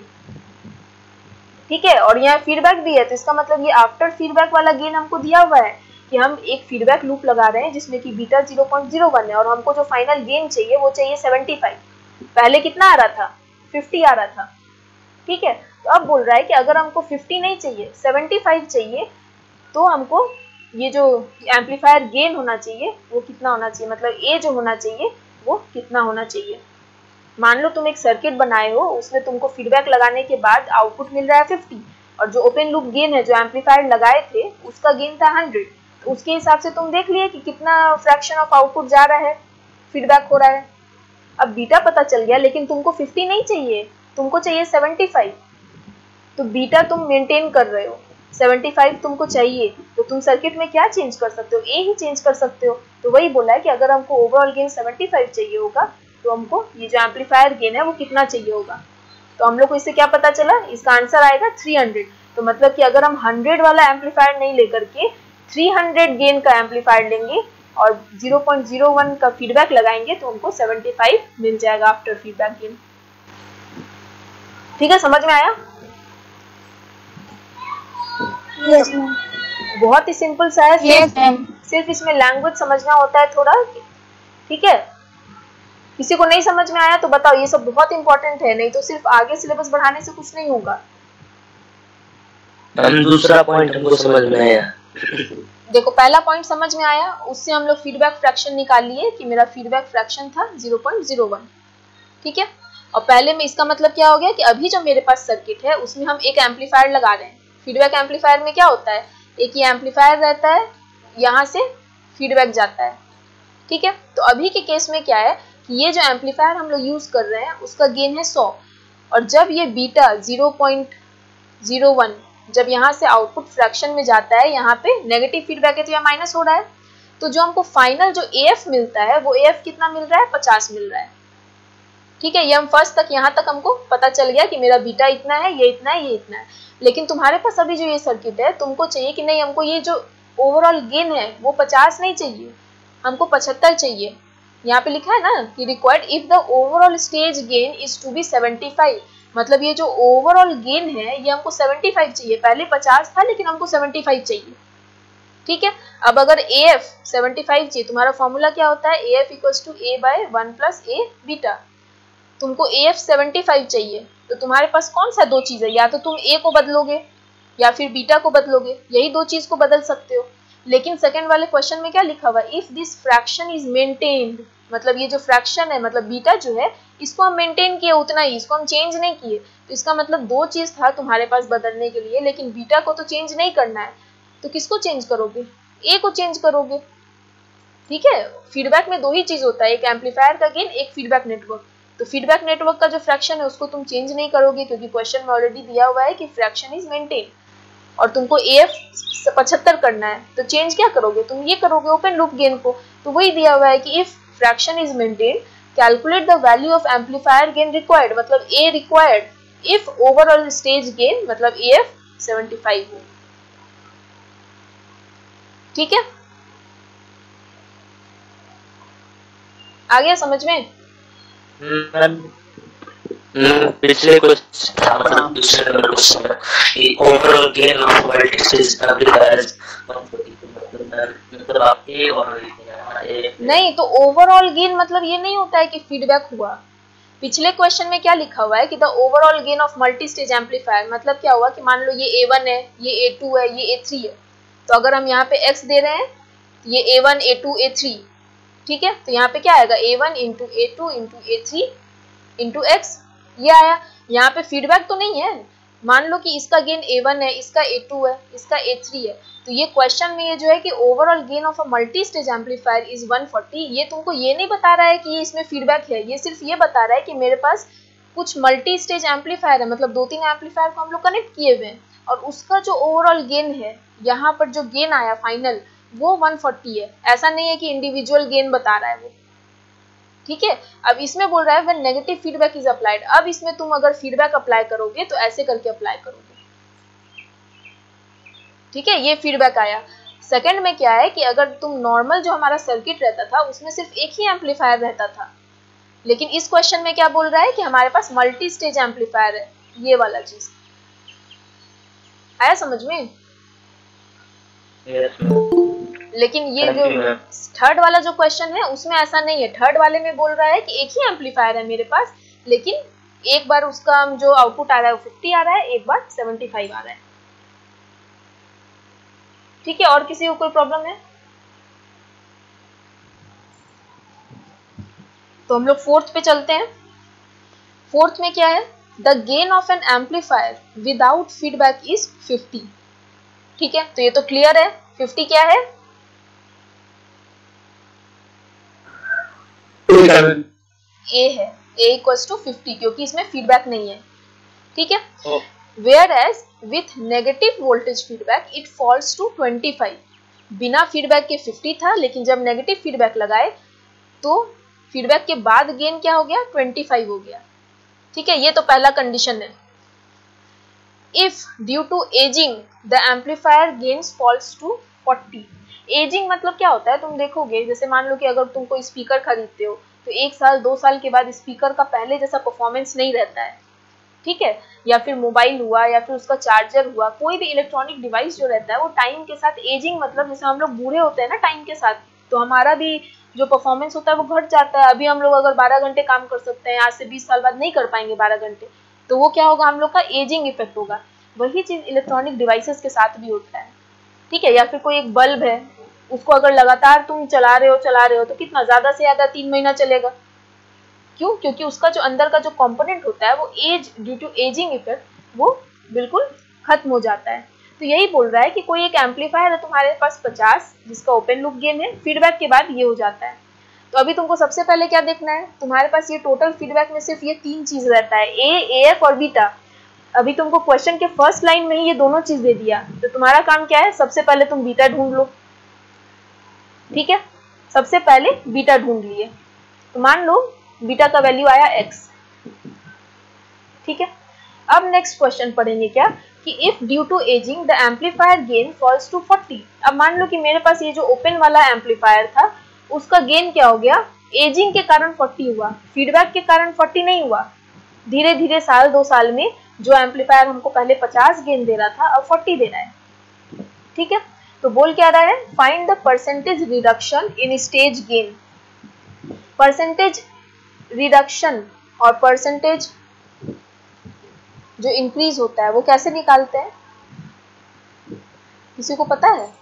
ठीक है। और यहाँ फीडबैक भी है, तो इसका मतलब ये आफ्टर फीडबैक वाला गेन हमको दिया हुआ है कि हम एक फीडबैक लूप लगा रहे हैं जिसमें कि बीटा 0.01 है, और हमको जो फाइनल गेन चाहिए वो चाहिए 75। पहले कितना आ रहा था, 50 आ रहा था, ठीक है। तो अब बोल रहा है कि अगर हमको 50 नहीं चाहिए 75 चाहिए, तो हमको ये जो एम्पलीफायर गेन होना चाहिए वो कितना होना चाहिए, मतलब ए जो होना चाहिए वो कितना होना चाहिए। मान लो तुम एक सर्किट बनाए हो, उसमें तुमको फीडबैक लगाने के बाद आउटपुट मिल रहा है 50, और जो ओपन लूप गेन है जो एम्पलीफायर लगाए थे उसका गेन था 100, तो उसके हिसाब से तुम देख लिए कि कितना फ्रैक्शन ऑफ आउटपुट जा रहा है, फीडबैक हो रहा है। अब बीटा पता चल गया, लेकिन तुमको 50 नहीं चाहिए, तुमको चाहिए 75, तो बीटा तुम मेंटेन कर रहे हो, 75 तुमको चाहिए, तो तुम सर्किट में क्या चेंज कर सकते हो, ए ही चेंज कर सकते हो। तो वही बोला है कि अगर हमको ओवरऑल गेन 75 चाहिए होगा तो हमको ये जो एम्पलीफायर गेन है वो कितना चाहिए होगा। तो हम लोग को इससे क्या पता चला, इसका आंसर आएगा 300। तो मतलब कि अगर हम 100 वाला एम्पलीफायर नहीं लेकर के 300 गेन का एम्पलीफायर लेंगे और 0.01 का फीडबैक लगाएंगे तो हमको 75 मिल जाएगा आफ्टर फीडबैक गेन, ठीक है। समझ में आया? Yes ma'am. बहुत ही सिंपल सा है, सिर्फ इसमें लैंग्वेज समझना होता है थोड़ा, ठीक है। किसी को नहीं समझ में आया तो बताओ, ये सब बहुत इंपॉर्टेंट है, नहीं तो सिर्फ आगे सिलेबस बढ़ाने से कुछ नहीं होगा। दूसरा पॉइंट हमको समझ में आया। देखो पहला पॉइंट समझ में आया, उससे हम लोग फीडबैक फ्रैक्शन निकाल लिए कि मेरा फीडबैक फ्रैक्शन था 0.01, ठीक है। और पहले में इसका मतलब क्या हो गया कि अभी जो मेरे पास सर्किट है उसमें हम एक एम्पलीफायर लगा रहे हैं। फीडबैक एम्पलीफायर में क्या होता है, एक ही एम्पलीफायर रहता है, यहाँ से फीडबैक जाता है, ठीक है। तो अभी के केस में क्या है कि ये जो एम्पलीफायर हम लोग यूज कर रहे हैं उसका गेन है 100, और जब ये बीटा 0.01 जब यहाँ से आउटपुट फ्रैक्शन में जाता है, यहाँ पे नेगेटिव फीडबैक है तो यहाँ माइनस हो रहा है, तो जो हमको फाइनल जो AF मिलता है वो AF कितना मिल रहा है, 50 मिल रहा है, ठीक है। ये हम फर्स्ट तक यहाँ तक हमको पता चल गया कि मेरा बीटा इतना है, ये इतना है, ये इतना है। लेकिन तुम्हारे पास अभी जो ये सर्किट है, तुमको चाहिए कि नहीं हमको ये जो ओवरऑल गेन है वो 50 नहीं चाहिए, हमको 75 चाहिए। यहाँ पे लिखा है ना कि required if the overall stage gain is to be 75, मतलब ये जो ओवरऑल गेन है ये हमको 75 चाहिए, पहले 50 था लेकिन हमको 75 चाहिए, ठीक है। अब अगर AF 75 चाहिए, तुम्हारा फॉर्मूला क्या होता है, AF equals to A/1 + A beta. तुमको AF 75 चाहिए, तो तुम्हारे पास कौन सा दो चीज है, या तो तुम A को बदलोगे या फिर बीटा को बदलोगे, यही दो चीज को बदल सकते हो। लेकिन सेकंड वाले क्वेश्चन में क्या लिखा हुआ है, if this fraction is maintained, मतलब ये जो फ्रैक्शन है, मतलब बीटा जो है इसको हम मेंटेन किए उतना ही, इसको हम चेंज नहीं किए। तो इसका मतलब दो चीज था तुम्हारे पास बदलने के लिए, लेकिन बीटा को तो चेंज नहीं करना है, तो किसको चेंज करोगे, A को चेंज करोगे, ठीक है। फीडबैक में दो ही चीज होता है, एक एम्पलीफायर का गेन, एक फीडबैक नेटवर्क। तो फीडबैक नेटवर्क का जो फ्रैक्शन है उसको तुम चेंज नहीं करोगे, क्योंकि क्वेश्चन में ऑलरेडी दिया हुआ है कि फ्रैक्शन इज मेंटेन, और तुमको AF 75 करना है, तो चेंज क्या करोगे, तुम ये करोगे ओपन लूप गेन को। तो वही दिया हुआ है कि if fraction is maintain calculate the value of amplifier gain required, मतलब A required if overall stage gain मतलब AF 75 हो, ठीक है। आ गया समझ में? पिछले कुछ मतलब दूसरे नंबर क्वेश्चन में overall gain of multi stage amplifiers मतलब आप A और नहीं, तो ओवरऑल गेन मतलब ये नहीं होता है कि फीडबैक हुआ। पिछले क्वेश्चन में क्या लिखा हुआ है कि the overall gain of multi stage amplifier, मतलब क्या हुआ कि मान लो ये A1 है, ये A2 है, ये A3 है, तो अगर हम यहाँ पे X दे रहे हैं, ये A1 A2 A3, ठीक है। तो यहाँ पे क्या आएगा, A1 × A2 × A3 × X, ये आया। यहाँ पे फीडबैक तो नहीं है, मान लो कि इसका गेन A1 है, इसका A2 है, इसका A3 है, तो ये क्वेश्चन में ये जो है कि overall gain of a multi stage amplifier is 140, ये तुमको ये नहीं बता रहा है कि ये इसमें फीडबैक है, ये सिर्फ ये बता रहा है कि मेरे पास कुछ मल्टी स्टेज एम्पलीफायर है, मतलब 2-3 एम्पलीफायर को हम लोग कनेक्ट किए हुए हैं, और उसका जो ओवरऑल गेन है, यहाँ पर जो गेन आया फाइनल वो 140 है। ऐसा नहीं है कि इंडिविजुअल गेन बता रहा है वो, ठीक है। अब इसमें बोल रहा है when negative feedback is applied, अब इसमें तुम अगर फीडबैक अप्लाई करोगे तो ऐसे करके अप्लाई करोगे, ठीक है। ये फीडबैक आया। सेकंड में क्या है कि अगर तुम नॉर्मल जो हमारा सर्किट रहता था उसमें सिर्फ एक ही एम्पलीफायर रहता था, लेकिन इस क्वेश्चन में क्या बोल रहा है कि हमारे पास मल्टी स्टेज एम्पलीफायर है, ये वाला चीज आया समझ में? लेकिन ये जो थर्ड वाला जो क्वेश्चन है उसमें ऐसा नहीं है। थर्ड वाले में बोल रहा है कि एक ही एम्पलीफायर है मेरे पास, लेकिन एक बार उसका जो आउटपुट आ रहा है वो 50 आ रहा है, एक बार 75 आ रहा है, ठीक है। और किसी को कोई प्रॉब्लम है? तो हम लोग फोर्थ पे चलते हैं। फोर्थ में क्या है, the gain of an amplifier without feedback is 50, ठीक है। तो ये तो क्लियर है, 50 क्या है, A है, A इक्वल्स टू 50, क्योंकि इसमें फीडबैक नहीं है, ठीक है। Whereas with negative voltage feedback it falls to 25, बिना फीडबैक के 50 था, लेकिन जब नेगेटिव फीडबैक लगाए तो फीडबैक के बाद गेन क्या हो गया, 25 हो गया, ठीक है। ये तो पहला कंडीशन है। If due to aging the amplifier gains falls to 40, ageing मतलब क्या होता है, तुम देखोगे जैसे मान लो कि अगर तुम कोई स्पीकर खरीदते हो तो 1 साल 2 साल के बाद स्पीकर का पहले जैसा परफॉर्मेंस नहीं रहता है, ठीक है। या फिर मोबाइल हुआ या फिर उसका चार्जर हुआ, कोई भी इलेक्ट्रॉनिक डिवाइस जो रहता है वो टाइम के साथ एजिंग, मतलब जैसे हम लोग बूढ़े होते हैं ना टाइम के साथ, तो हमारा भी जो परफॉर्मेंस होता है वो घट जाता है। अभी हम लोग अगर 12 घंटे काम कर सकते हैं, आज से 20 साल बाद नहीं कर पाएंगे 12 घंटे, तो वो क्या होगा, हम लोग का एजिंग इफेक्ट होगा। वही चीज इलेक्ट्रॉनिक डिवाइसेस के साथ भी होता है, ठीक है, या फिर कोई एक बल्ब है, उसको अगर लगातार तुम चला रहे हो तो कितना, ज्यादा से ज्यादा 3 महीना चलेगा। क्यों? क्योंकि उसका जो अंदर का जो कंपोनेंट होता है वो age, due to ageing effect वो बिल्कुल खत्म हो जाता है। तो यही बोल रहा है कि कोई एक एम्पलीफायर है तुम्हारे पास 50 जिसका ओपन लूप गेन है, फीडबैक के बाद ये हो जाता है। तो अभी तुमको सबसे पहले क्या देखना है, तुम्हारे पास ये टोटल फीडबैक में सिर्फ ये 3 चीज रहता है, ए, एफ और बीटा। अभी तुमको क्वेश्चन के फर्स्ट लाइन में ही ये दोनों चीज दे दिया, तो तुम्हारा काम क्या है, सबसे पहले तुम बीटा ढूंढ लो। ठीक है, सबसे पहले बीटा ढूंढ लिए, तो मान लो बीटा का वैल्यू आया x। ठीक है, अब नेक्स्ट क्वेश्चन पढ़ेंगे क्या कि if due to ageing the amplifier gain falls to 40। अब मान लो कि मेरे पास ये जो ओपन वाला एम्पलीफायर था उसका गेन क्या हो गया, एजिंग के कारण 40 हुआ, फीडबैक के कारण 40 नहीं हुआ। धीरे धीरे साल 2 साल में जो एम्पलीफायर हमको पहले 50 गेन दे रहा था अब 40 दे रहा है। ठीक है, तो बोल क्या रहा है, find the percentage reduction in stage gain. Percentage reduction और परसेंटेज जो इंक्रीज होता है वो कैसे निकालते हैं, किसी को पता है?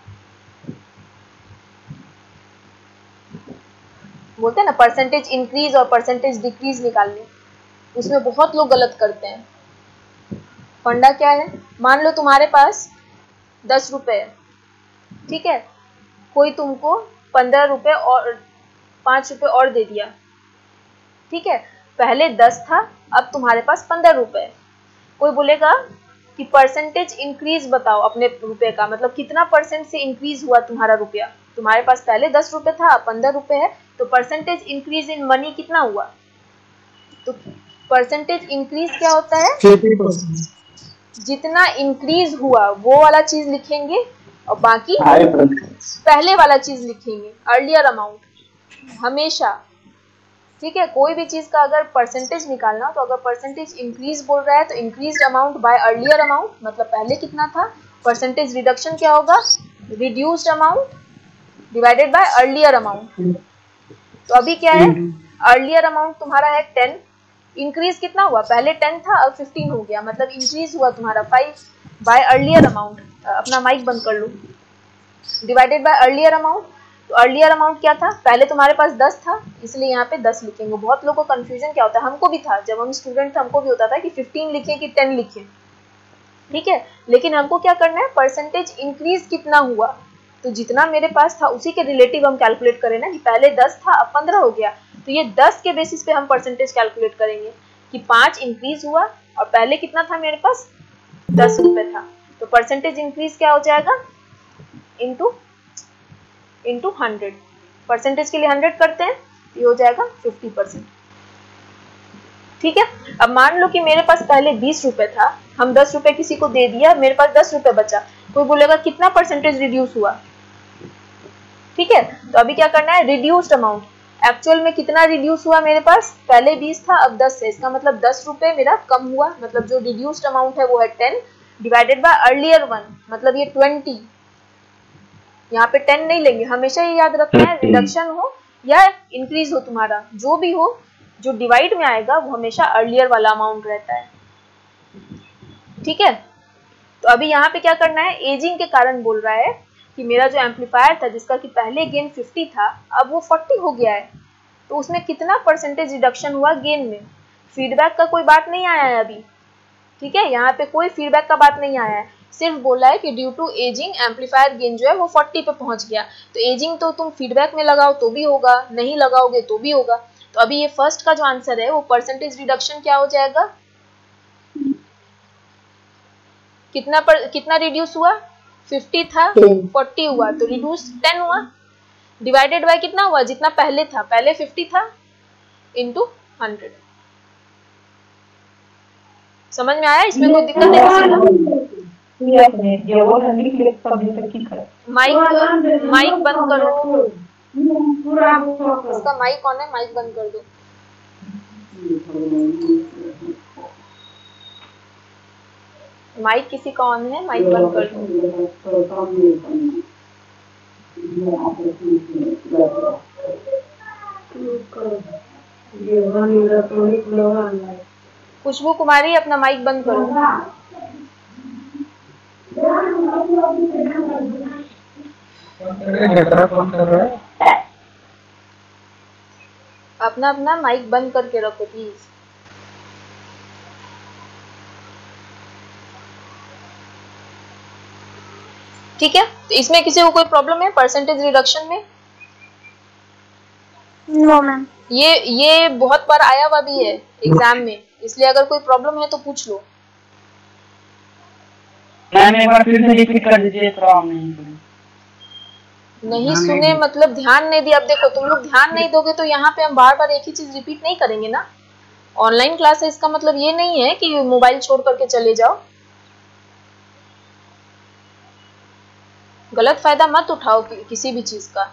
बोलते हैं ना परसेंटेज इंक्रीज और परसेंटेज डिक्रीज निकालने, उसमें बहुत लोग गलत करते हैं। फंडा क्या है, मान लो तुम्हारे पास 10 रुपए है, ठीक है, कोई तुमको 15 रुपए और 5 रुपए और दे दिया। ठीक है, पहले 10 था अब तुम्हारे पास 15 रुपए है। कोई बोलेगा कि परसेंटेज इंक्रीज बताओ अपने रुपए का, मतलब कितना परसेंट से इंक्रीज हुआ तुम्हारा रुपया। तुम्हारे पास पहले 10 रुपए था अब 15 रुपए है, तो परसेंटेज इंक्रीज इन मनी कितना हुआ। तो परसेंटेज इंक्रीज क्या होता है, 50%। जितना इंक्रीज हुआ वो वाला चीज लिखेंगे और बाकी पहले वाला चीज लिखेंगे, अर्लियर अमाउंट हमेशा। ठीक है, कोई भी चीज का अगर परसेंटेज निकालना तो अगर परसेंटेज इंक्रीज बोल रहा है तो increased amount by earlier amount, मतलब पहले कितना था। परसेंटेज रिडक्शन क्या होगा, reduced amount divided by earlier amount. तो अभी क्या है, अर्लियर अमाउंट तुम्हारा है 10, इंक्रीज कितना हुआ, पहले 10 था अब 15 हो गया, मतलब इंक्रीज हुआ तुम्हारा 5 बाय अर्लियर अमाउंट। अपना माइक बंद कर लो, डिवाइडेड बाय अर्लियर अमाउंट। तो अर्लियर अमाउंट क्या था, पहले तुम्हारे पास 10 था इसलिए यहाँ पे 10 लिखेंगे। बहुत लोगों को कंफ्यूजन क्या होता है, हमको भी था जब हम स्टूडेंट थे, हमको भी होता था कि 15 लिखें कि 10 लिखें। ठीक है, लेकिन हमको क्या करना है, परसेंटेज इंक्रीज कितना हुआ, तो जितना मेरे पास था उसी के रिलेटिव हम कैलकुलेट करें ना, कि पहले 10 था अब 15 हो गया, तो ये 10 के बेसिस पे हम परसेंटेज कैलकुलेट करेंगे कि 5 इंक्रीज हुआ और पहले कितना था मेरे पास 10 रुपए था, तो परसेंटेज इंक्रीज क्या हो जाएगा, इंटू 100। परसेंटेज के लिए 100 करते हैं तो ये हो जाएगा 50%। ठीक है, अब मान लो कि मेरे पास पहले 20 रुपए था, हम 10 रुपए किसी को दे दिया, मेरे पास 10 रुपए बचा। कोई बोलेगा कितना परसेंटेज रिड्यूस हुआ। ठीक है, तो अभी क्या करना है, रिड्यूस्ड अमाउंट, एक्चुअल में कितना रिड्यूस हुआ, मेरे पास पहले 20 था अब 10 है, इसका मतलब 10 रुपए मेरा कम हुआ, मतलब जो रिड्यूस्ड अमाउंट है वो है 10 डिवाइडेड बाय अर्लियर 1, मतलब ये 20। यहाँ पे 10 नहीं लेंगे, हमेशा ये याद रखना है, रिडक्शन हो या इंक्रीज हो तुम्हारा जो भी हो, जो डिवाइड में आएगा वो हमेशा अर्लियर वाला अमाउंट रहता है। ठीक है, तो अभी यहाँ पे क्या करना है, एजिंग के कारण बोल रहा है कि मेरा जो एम्पलीफायर था जिसका कि पहले गेन 50 था अब वो 40 हो गया है, तो उसमें कितना परसेंटेज रिडक्शन हुआ गेन में। फीडबैक का कोई बात नहीं आया है अभी। ठीक है, यहाँ पे कोई फीडबैक का बात नहीं आया है, सिर्फ बोला है कि due to ageing amplifier gain जो है वो 40 पे पहुंच गया। तो एजिंग तो तुम फीडबैक में लगाओ तो भी होगा, नहीं लगाओगे तो भी होगा। तो अभी ये फर्स्ट का जो आंसर है वो परसेंटेज रिडक्शन क्या हो जाएगा, कितना रिड्यूस हुआ, 50 था 40 हुआ, तो रिड्यूस 10 हुआ, डिवाइडेड बाय कितना हुआ, जितना पहले था, पहले 50 था, इनटू 100। समझ में आया, इसमें कोई दिक्कत नहीं। माइक बंद करो, इसका माइक ऑन है, माइक बंद कर दो। माइक किसी का ऑन है, माइक बंद कर दो। खुशबू कुमारी अपना माइक बंद करो। अपना अपना माइक बंद करके रखो प्लीज। ठीक है, तो इसमें किसी को कोई प्रॉब्लम है परसेंटेज रिडक्शन में? No ma'am. ये बहुत बार आया हुआ भी है एग्जाम में, इसलिए अगर कोई प्रॉब्लम है तो पूछ लो। मैम एक बार फिर से रिपीट कर दीजिए, थोड़ा नहीं सुने मतलब ध्यान नहीं दिया। अब देखो तुम लोग ध्यान नहीं दोगे तो यहाँ पे हम बार बार एक ही चीज रिपीट नहीं करेंगे ना। ऑनलाइन क्लास है, इसका मतलब ये नहीं है कि मोबाइल छोड़ करके चले जाओ। गलत फायदा मत उठाओ किसी भी चीज का।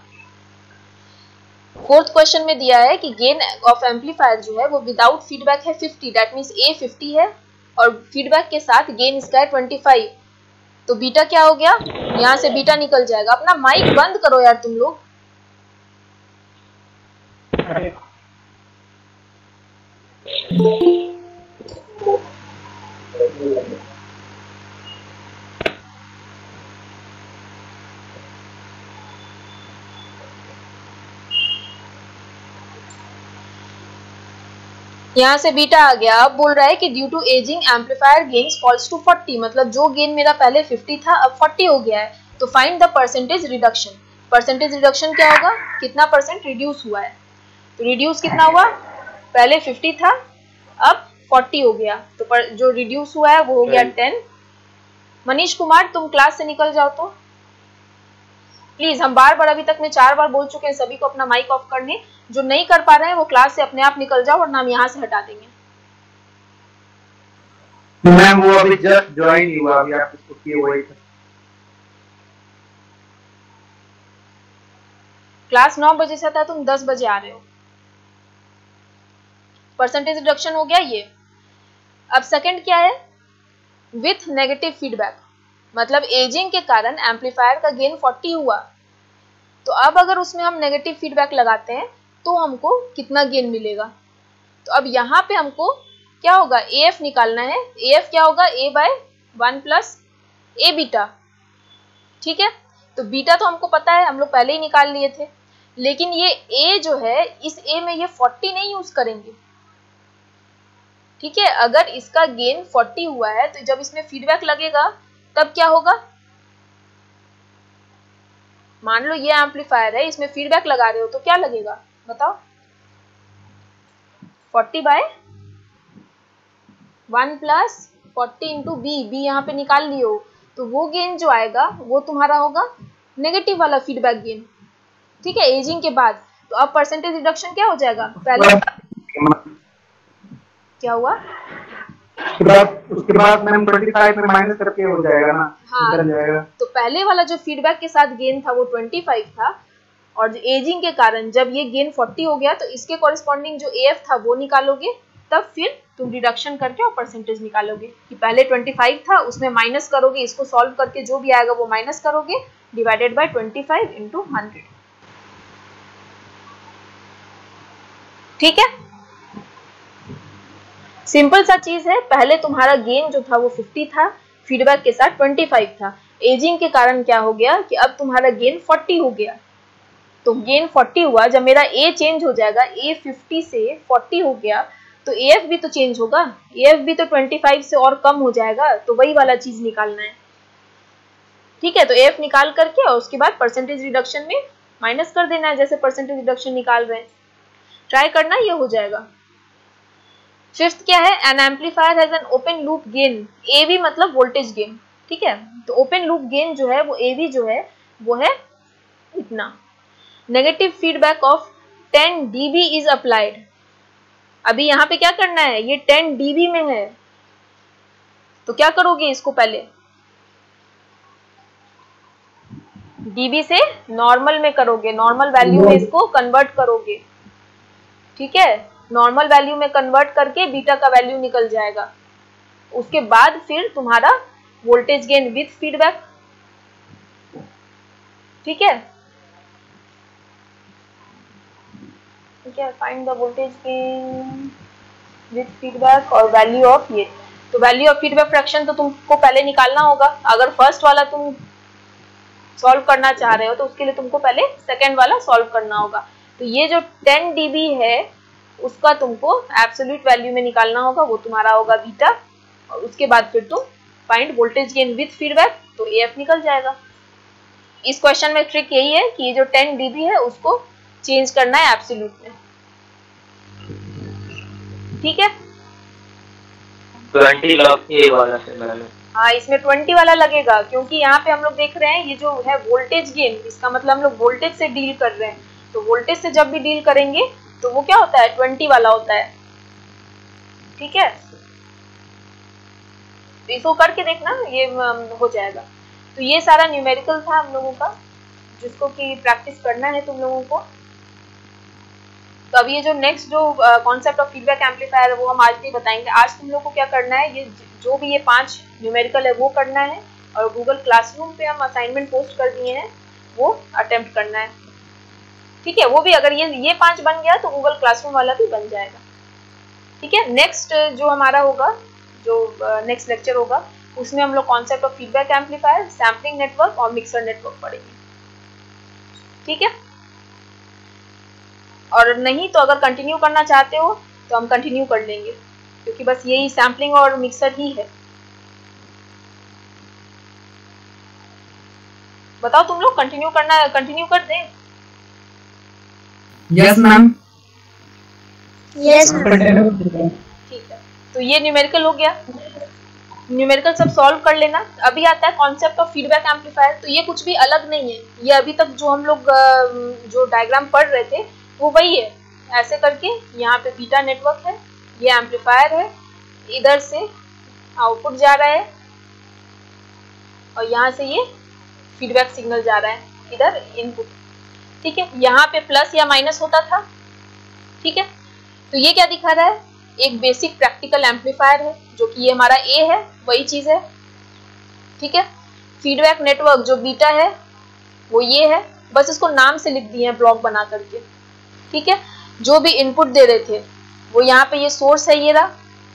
फोर्थ क्वेश्चन में दिया है कि गेन ऑफ एम्पलीफायर जो है वो विदाउट फीडबैक है 50, दैट मीन्स ए 50 है और फीडबैक के साथ गेन इसका है 25। तो बीटा क्या हो गया, यहाँ से बीटा निकल जाएगा। अपना माइक बंद करो यार तुम लोग। यहाँ से बीटा आ गया। अब बोल रहा है कि due to ageing amplifier gains falls to 40, मतलब जो गेन मेरा पहले 50 था अब 40 हो गया है। तो find the percentage reduction. Percentage reduction क्या होगा, कितना परसेंट रिड्यूस हुआ है। तो रिड्यूस कितना हुआ, पहले 50 था अब 40 हो गया, तो जो रिड्यूस हुआ है वो हो गया 10। मनीष कुमार तुम क्लास से निकल जाओ तो प्लीज। हम बार बार अभी तक मैं 4 बार बोल चुके हैं सभी को अपना माइक ऑफ करने। जो नहीं कर पा रहे हैं वो क्लास से अपने आप निकल जाओ वरना हम यहाँ से हटा देंगे। मैम वो अभी जस्ट ज्वाइन ही हुआ, अभी आप इसको किए हुए। क्लास 9 बजे से था, तुम 10 बजे आ रहे हो। परसेंटेज रिडक्शन हो गया ये। अब सेकंड क्या है, विथ नेगेटिव फीडबैक, मतलब एजिंग के कारण एम्पलीफायर का गेन 40 हुआ। तो अब अगर उसमें हम नेगेटिव फीडबैक लगाते हैं तो हमको कितना गेन मिलेगा। तो अब यहाँ पे हमको क्या होगा, AF निकालना है। AF क्या होगा, A by 1 plus A beta. ठीक है, तो बीटा तो हमको पता है, हम लोग पहले ही निकाल लिए थे। लेकिन ये A जो है, इस A में ये 40 नहीं यूज करेंगे। ठीक है, अगर इसका गेन 40 हुआ है तो जब इसमें फीडबैक लगेगा तब क्या होगा, मान लो ये एम्पलीफायर है, इसमें फीडबैक लगा रहे हो तो क्या लगेगा बताओ, 40 by 1 plus 40 into B. B यहाँ पे निकाल लियो, तो वो गेन जो आएगा वो तुम्हारा होगा नेगेटिव वाला फीडबैक गेन। ठीक है, एजिंग के बाद। तो अब परसेंटेज रिडक्शन क्या हो जाएगा, पहले क्या हुआ, उसके बाद मैम 25 में माइनस करके हो जाएगा ना। हाँ, जाएगा। तो पहले वाला जो फीडबैक के साथ गेन था वो 25 था और जो एजिंग के कारण जब ये गेन 40 हो गया तो इसके कॉरेस्पॉन्डिंग जो AF था वो निकालोगे, तब फिर तुम रिडक्शन करके और परसेंटेज निकालोगे कि पहले 25 था उसमें माइनस करोगे, इसको सॉल्व करके जो भी आएगा वो माइनस करोगे, डिवाइडेड बाय 25 इंटू 100। ठीक है, सिंपल सा चीज है। पहले तुम्हारा गेन जो था वो 50 था, फीडबैक के साथ 25 था। एजिंग के कारण क्या हो गया कि अब तुम्हारा गेन 40 हो गया। तो गेन 40 हुआ, जब मेरा A चेंज हो जाएगा, A 50 से 40 हो गया, तो AF भी तो चेंज होगा, AF भी तो 25 से और कम हो जाएगा, तो वही वाला चीज निकालना है। ठीक है, तो AF निकाल करके और उसके बाद परसेंटेज रिडक्शन में माइनस कर देना है, जैसे परसेंटेज रिडक्शन निकाल रहे हैं। ट्राई करना, ये हो जाएगा। फिफ्थ क्या है, an amplifier has an open loop gain, AV मतलब वोल्टेज गेन। ठीक है, तो ओपन लूप गेन जो है वो AV जो है वो है इतना। Negative feedback of 10 dB is applied. अभी यहाँ पे क्या करना है, ये 10 dB में है, तो क्या करोगे इसको, पहले dB से नॉर्मल में करोगे, नॉर्मल वैल्यू में इसको कन्वर्ट करोगे। ठीक है, नॉर्मल वैल्यू में कन्वर्ट करके बीटा का वैल्यू निकल जाएगा। उसके बाद फिर तुम्हारा वोल्टेज गेन विथ फीडबैक। ठीक है, find the voltage gain with feedback और वैल्यू ऑफ ये। तो वैल्यू ऑफ फीडबैक फ्रैक्शन तो तुमको पहले निकालना होगा। अगर फर्स्ट वाला तुम सॉल्व करना चाह रहे हो तो उसके लिए तुमको पहले सेकंड वाला सॉल्व करना होगा। तो ये जो 10 dB है उसका तुमको एब्सोल्यूट वैल्यू में निकालना होगा, वो तुम्हारा होगा बीटा, और उसके बाद फिर तुम find voltage gain with feedback, तो AF निकल जाएगा। इस क्वेश्चन में ट्रिक यही है कि ये जो 10 dB है उसको चेंज करना है एब्सोल्यूट में, ठीक है। 20 लॉग ये वाला से मैंने, हाँ इसमें 20 वाला लगेगा, क्योंकि यहाँ पे हम लोग देख रहे हैं ये जो है वोल्टेज गेन, इसका मतलब हम लोग वोल्टेज से डील कर रहे हैं। तो वोल्टेज से जब भी डील करेंगे तो वो क्या होता है, 20 वाला होता है, ठीक है। तो इसको करके देखना, ये हो जाएगा। तो ये सारा न्यूमेरिकल था हम लोगों का, जिसको कि प्रैक्टिस करना है तुम लोगों को। तो अब ये जो नेक्स्ट जो कॉन्सेप्ट ऑफ फीडबैक एम्पलीफायर है वो हम आज भी बताएंगे। आज तुम लोग को क्या करना है, ये जो भी ये 5 न्यूमेरिकल है वो करना है, और गूगल क्लासरूम पे हम असाइनमेंट पोस्ट कर दिए हैं, वो अटेम्प्ट करना है, ठीक है। वो भी अगर ये 5 बन गया तो गूगल क्लासरूम वाला भी बन जाएगा, ठीक है। नेक्स्ट जो हमारा होगा, जो नेक्स्ट लेक्चर होगा, उसमें हम लोग concept of feedback amplifier, sampling network और मिक्सर नेटवर्क पढ़ेंगे, ठीक है। और नहीं तो अगर कंटिन्यू करना चाहते हो तो हम कंटिन्यू कर लेंगे, क्योंकि बस यही सैम्पलिंग और मिक्सर ही है। बताओ तुम लोग कंटिन्यू करना है, कंटिन्यू कर दें? Yes ma'am. यस ठीक है, तो ये न्यूमेरिकल हो गया। न्यूमेरिकल सब सॉल्व कर लेना। अभी आता है कॉन्सेप्ट ऑफ फीडबैक एम्पलीफायर। तो ये कुछ भी अलग नहीं है, ये अभी तक जो हम लोग जो डायग्राम पढ़ रहे थे वो वही है। ऐसे करके यहाँ पे बीटा नेटवर्क है, ये एम्पलीफायर है, इधर से आउटपुट जा रहा है और यहाँ से ये फीडबैक सिग्नल जा रहा है इधर इनपुट, ठीक है। यहाँ पे प्लस या माइनस होता था, ठीक है। तो ये क्या दिखा रहा है, एक बेसिक प्रैक्टिकल एम्पलीफायर है, जो कि ये हमारा ए है, वही चीज है, ठीक है। फीडबैक नेटवर्क जो बीटा है वो ये है, बस इसको नाम से लिख दिए हैं ब्लॉक बना करके, ठीक है। जो भी इनपुट दे रहे थे वो यहाँ पे ये सोर्स है, ये रहा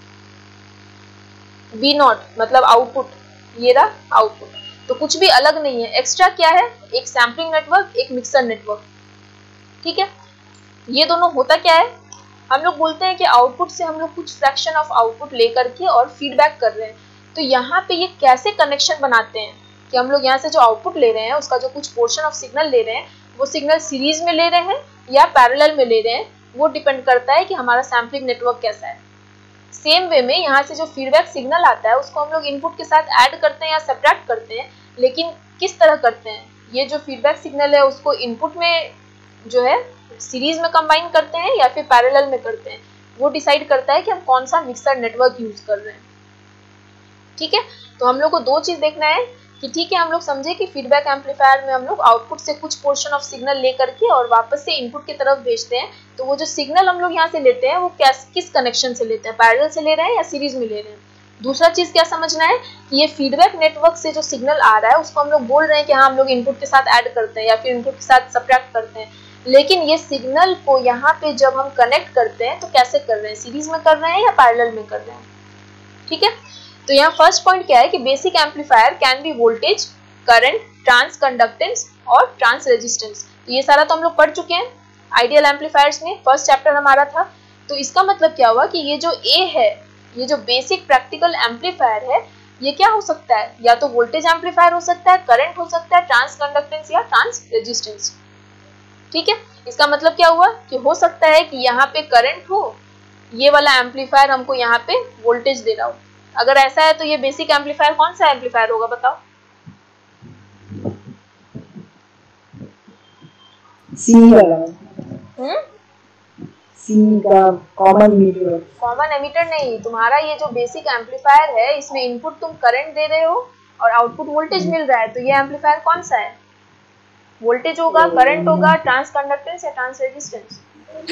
B0 मतलब आउटपुट, ये रहा आउटपुट। तो कुछ भी अलग नहीं है। एक्स्ट्रा क्या है, एक सैम्पलिंग नेटवर्क, एक मिक्सर नेटवर्क, ठीक है। ये दोनों होता क्या है, हम लोग बोलते हैं कि आउटपुट से हम लोग कुछ फ्रैक्शन ऑफ आउटपुट लेकर के और फीडबैक कर रहे हैं। तो यहाँ पे ये कैसे कनेक्शन बनाते हैं कि हम लोग यहाँ से जो आउटपुट ले रहे हैं उसका जो कुछ पोर्शन ऑफ सिग्नल ले रहे हैं वो सिग्नल सीरीज में ले रहे हैं या पैरेलल में ले रहे हैं, वो डिपेंड करता है कि हमारा सैम्पलिंग नेटवर्क कैसा है। सेम वे में यहाँ से जो फीडबैक सिग्नल आता है उसको हम लोग इनपुट के साथ ऐड करते हैं या सब्ट्रैक्ट करते हैं, लेकिन किस तरह करते हैं, ये जो फीडबैक सिग्नल है उसको इनपुट में जो है सीरीज में कंबाइन करते हैं या फिर पैरेलल में करते हैं, वो डिसाइड करता है कि हम कौन सा मिक्सर नेटवर्क यूज कर रहे हैं, ठीक है। तो हम लोग को दो चीज देखना है कि ठीक है, हम लोग समझे कि फीडबैक एम्पलीफायर में हम लोग आउटपुट से कुछ पोर्शन ऑफ सिग्नल लेकर के और वापस से इनपुट की तरफ भेजते हैं। तो वो जो सिग्नल हम लोग यहाँ से लेते हैं वो किस कनेक्शन से लेते हैं, पैरेलल से ले रहे हैं या सीरीज में ले रहे हैं। दूसरा चीज क्या समझना है कि ये फीडबैक नेटवर्क से जो सिग्नल आ रहा है उसको हम लोग बोल रहे हैं कि हाँ हम लोग इनपुट के साथ ऐड करते हैं या फिर इनपुट के साथ सब्ट्रैक्ट करते हैं, लेकिन ये सिग्नल को यहाँ पे जब हम कनेक्ट करते हैं तो कैसे कर रहे हैं, सीरीज में कर रहे हैं या पैरेलल में कर रहे हैं, ठीक है। तो यहाँ फर्स्ट पॉइंट क्या है कि basic amplifier can be voltage, current, transconductance और ट्रांस रेजिस्टेंस। तो ये सारा तो हम लोग पढ़ चुके हैं आइडियल एम्पलीफायर्स में, फर्स्ट चैप्टर हमारा था। तो इसका मतलब क्या हुआ कि ये जो ए है, ये जो बेसिक प्रैक्टिकल एम्पलीफायर है, ये क्या हो सकता है, या तो वोल्टेज एम्पलीफायर हो सकता है, करंट हो सकता है, ट्रांस कंडक्टेंस या ट्रांस रेजिस्टेंस, ठीक है। इसका मतलब क्या हुआ कि हो सकता है कि यहाँ पे करंट हो, ये वाला एम्पलीफायर हमको यहाँ पे वोल्टेज दे रहा हो। अगर ऐसा है तो ये बेसिक एम्पलीफायर कौन सा एम्पलीफायर होगा बताओ? सी वाला, सी का कॉमन एमिटर। कॉमन एमिटर नहीं, तुम्हारा ये जो बेसिक एम्पलीफायर है इसमें इनपुट तुम करंट दे रहे हो और आउटपुट वोल्टेज मिल रहा है, तो ये एम्पलीफायर कौन सा है? वोल्टेज होगा, करंट होगा, ट्रांस कंडक्टेंस या ट्रांस रेजिस्टेंस?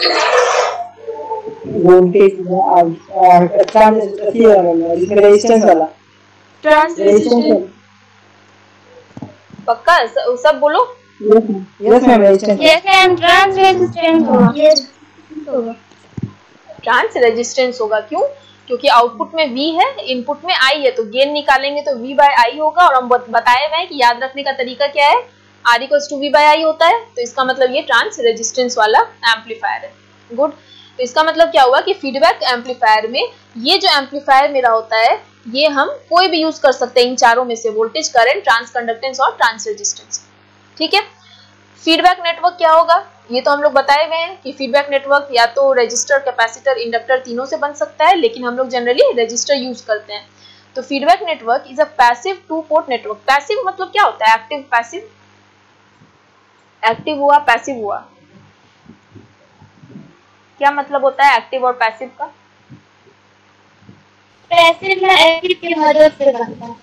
वोल्टेज रेजिस्टेंस वाला, ट्रांस रेजिस्टेंस। पक्का सब बोलो? Yes ma'am, resistance. Yes ma'am, transresistance होगा। यस होगा, ट्रांस रेजिस्टेंस होगा। क्यों? क्योंकि आउटपुट में V है, इनपुट में I है, तो गेन निकालेंगे तो V/I होगा। और हम बताए हुए हैं कि याद रखने का तरीका क्या है, R = V/I होता है। तो इसका मतलब ये ट्रांस रेजिस्टेंस वाला एम्पलीफायर है। गुड। तो इसका मतलब क्या हुआ कि फीडबैक एम्पलीफायर में ये जो एम्पलीफायर मेरा होता है, ये हम कोई भी यूज कर सकते हैं इन चारों में से, वोल्टेज, करंट, ट्रांस कंडक्टेंस और ट्रांस रेजिस्टेंस। ठीक है। फीडबैक नेटवर्क क्या होगा, ये तो हम लोग बताए हुए हैं कि फीडबैक नेटवर्क या तो रेजिस्टर, कैपेसिटर, इंडक्टर तीनों से बन सकता है, लेकिन हम लोग जनरली रेजिस्टर यूज करते हैं। तो feedback network is a passive two port network. Passive मतलब क्या होता है, एक्टिव, पैसिव। एक्टिव हुआ, पैसिव हुआ, क्या मतलब होता है एक्टिव और पैसिव का? पैसिव में एक्टिव की मदद से बनता है।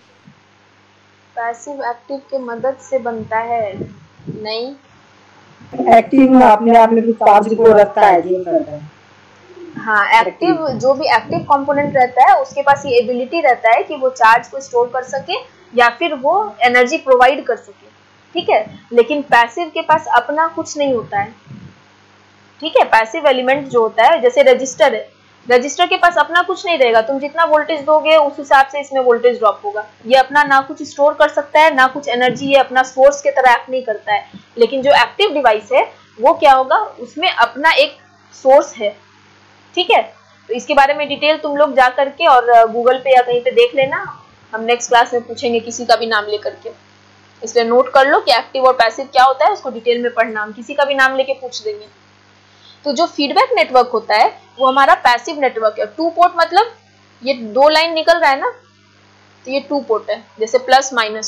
पैसिव एक्टिव के मदद से बनता है? नहीं, एक्टिव में अपने आप में कुछ चार्ज को रखता है, ये करता है। हाँ, एक्टिव जो भी एक्टिव कंपोनेंट रहता है उसके पास ये एबिलिटी रहता है कि वो चार्ज को स्टोर कर सके या फिर वो एनर्जी प्रोवाइड कर सके। ठीक है। लेकिन पैसिव के पास अपना कुछ नहीं होता है। ठीक है। पैसिव एलिमेंट जो होता है, जैसे रजिस्टर है, रजिस्टर के पास अपना कुछ नहीं रहेगा, तुम जितना वोल्टेज दोगे उस हिसाब से इसमें वोल्टेज ड्रॉप होगा। ये अपना ना कुछ स्टोर कर सकता है, ना कुछ एनर्जी, ये अपना सोर्स के तरह एक्ट नहीं करता है। लेकिन जो एक्टिव डिवाइस है वो क्या होगा, उसमें अपना एक सोर्स है। ठीक है। तो इसके बारे में डिटेल तुम लोग जा करके और गूगल पे या कहीं पे देख लेना, हम नेक्स्ट क्लास में पूछेंगे किसी का भी नाम लेकर के, इसलिए नोट कर लो कि एक्टिव और पैसिव क्या होता है, उसको डिटेल में पढ़ना, हम किसी का भी नाम लेके पूछ देंगे। तो जो फीडबैक नेटवर्क होता है वो हमारा पैसिव नेटवर्क है। 2-पोर्ट मतलब ये 2 लाइन निकल रहा है ना, तो ये 2-पोर्ट है, जैसे प्लस माइनस।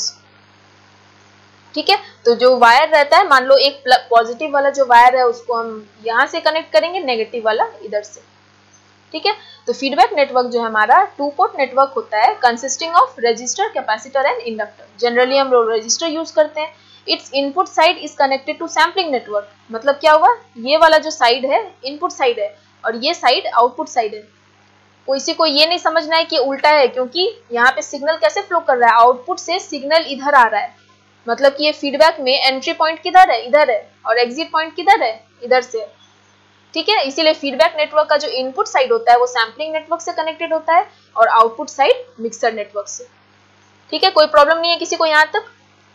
ठीक है। तो जो वायर रहता है, मान लो एक पॉजिटिव वाला जो वायर है उसको हम यहाँ से कनेक्ट करेंगे, नेगेटिव वाला इधर से। ठीक है। तो फीडबैक नेटवर्क जो है हमारा 2-पोर्ट नेटवर्क होता है, consisting of resistor, capacitor and inductor. Generally हम लोग रजिस्टर यूज करते हैं। Its input side is connected to sampling network. मतलब क्या हुआ, ये वाला जो साइड है इनपुट साइड है और ये साइड आउटपुट साइड है। किसी को ये नहीं समझना है कि उल्टा है, क्योंकि यहाँ पे सिग्नल कैसे फ्लो कर रहा है, आउटपुट से सिग्नल इधर आ रहा है। मतलब कि ये फीडबैक में एंट्री पॉइंट किधर है, इधर है, और एग्जिट पॉइंट किधर है, इधर से। ठीक है। इसीलिए फीडबैक नेटवर्क का जो इनपुट साइड होता है वो सैम्पलिंग नेटवर्क से कनेक्टेड होता है और आउटपुट साइड मिक्सर नेटवर्क से। ठीक है। कोई प्रॉब्लम नहीं है किसी को यहाँ तक?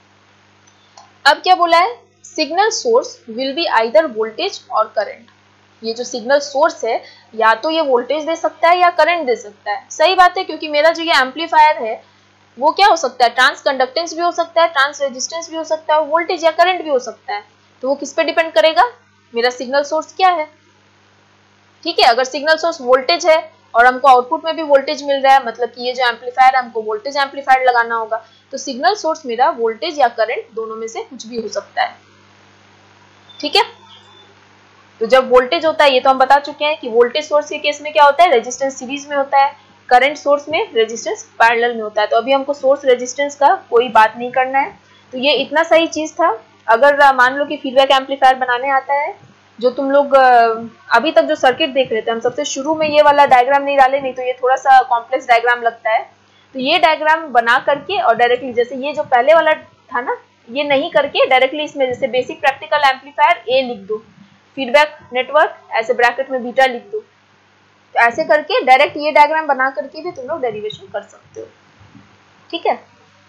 अब क्या बोला है, signal source will be either voltage और करंट। ये जो सिग्नल सोर्स है या तो ये वोल्टेज दे सकता है या करंट दे सकता है। सही बात है, क्योंकि मेरा जो ये एम्पलीफायर है वो क्या हो सकता है, ट्रांस कंडक्टेंस भी हो सकता है, ट्रांस रेजिस्टेंस भी हो सकता है, वोल्टेज या करंट भी हो सकता है। तो वो किस पे डिपेंड करेगा, मेरा सिग्नल सोर्स क्या है। ठीक है। अगर सिग्नल सोर्स वोल्टेज है और हमको आउटपुट में भी वोल्टेज मिल रहा है, मतलब कि ये जो एम्पलीफायर है हमको वोल्टेज एम्पलीफायर लगाना होगा, तो सिग्नल सोर्स मेरा वोल्टेज या करंट दोनों में से कुछ भी हो सकता है। ठीक है। तो जब वोल्टेज होता है, ये तो हम बता चुके हैं कि वोल्टेज सोर्स के केस में क्या होता है, रेजिस्टेंस सीरीज में होता है, करंट सोर्स में रेजिस्टेंस पैरेलल में होता है। तो अभी हमको सोर्स रेजिस्टेंस का कोई बात नहीं करना है। तो ये इतना सही चीज था। अगर मान लो कि फीडबैक एम्पलीफायर बनाने आता है, जो तुम लोग अभी तक जो सर्किट देख रहे थे, हम सबसे शुरू में ये वाला डायग्राम नहीं डाले, नहीं तो ये थोड़ा सा कॉम्प्लेक्स डायग्राम लगता है। तो ये डायग्राम बना करके और डायरेक्टली, जैसे ये जो पहले वाला था ना, ये नहीं करके डायरेक्टली इसमें जैसे बेसिक प्रैक्टिकल एम्पलीफायर ए लिख दो, फीडबैक नेटवर्क ऐसे ब्रैकेट में बीटा लिख दो। तो ऐसे करके डायरेक्ट ये डायग्राम बना करके भी तुम लोग डेरिवेशन कर सकते हो। ठीक है।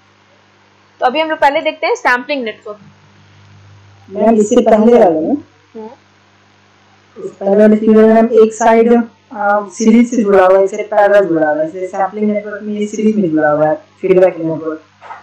तो अभी हम लोग पहले देखते हैं सैम्पलिंग नेटवर्क। मैम इससे पहले वाले में इस पहले वाले फिगर में हम एक साइड सीरीज से जुड़ा हुआ है, इससे पैरेलल जुड़ा हुआ है, जैसे सैम्पलिंग नेटवर्क में ये सीरीज में जुड़ा हुआ है feedback network.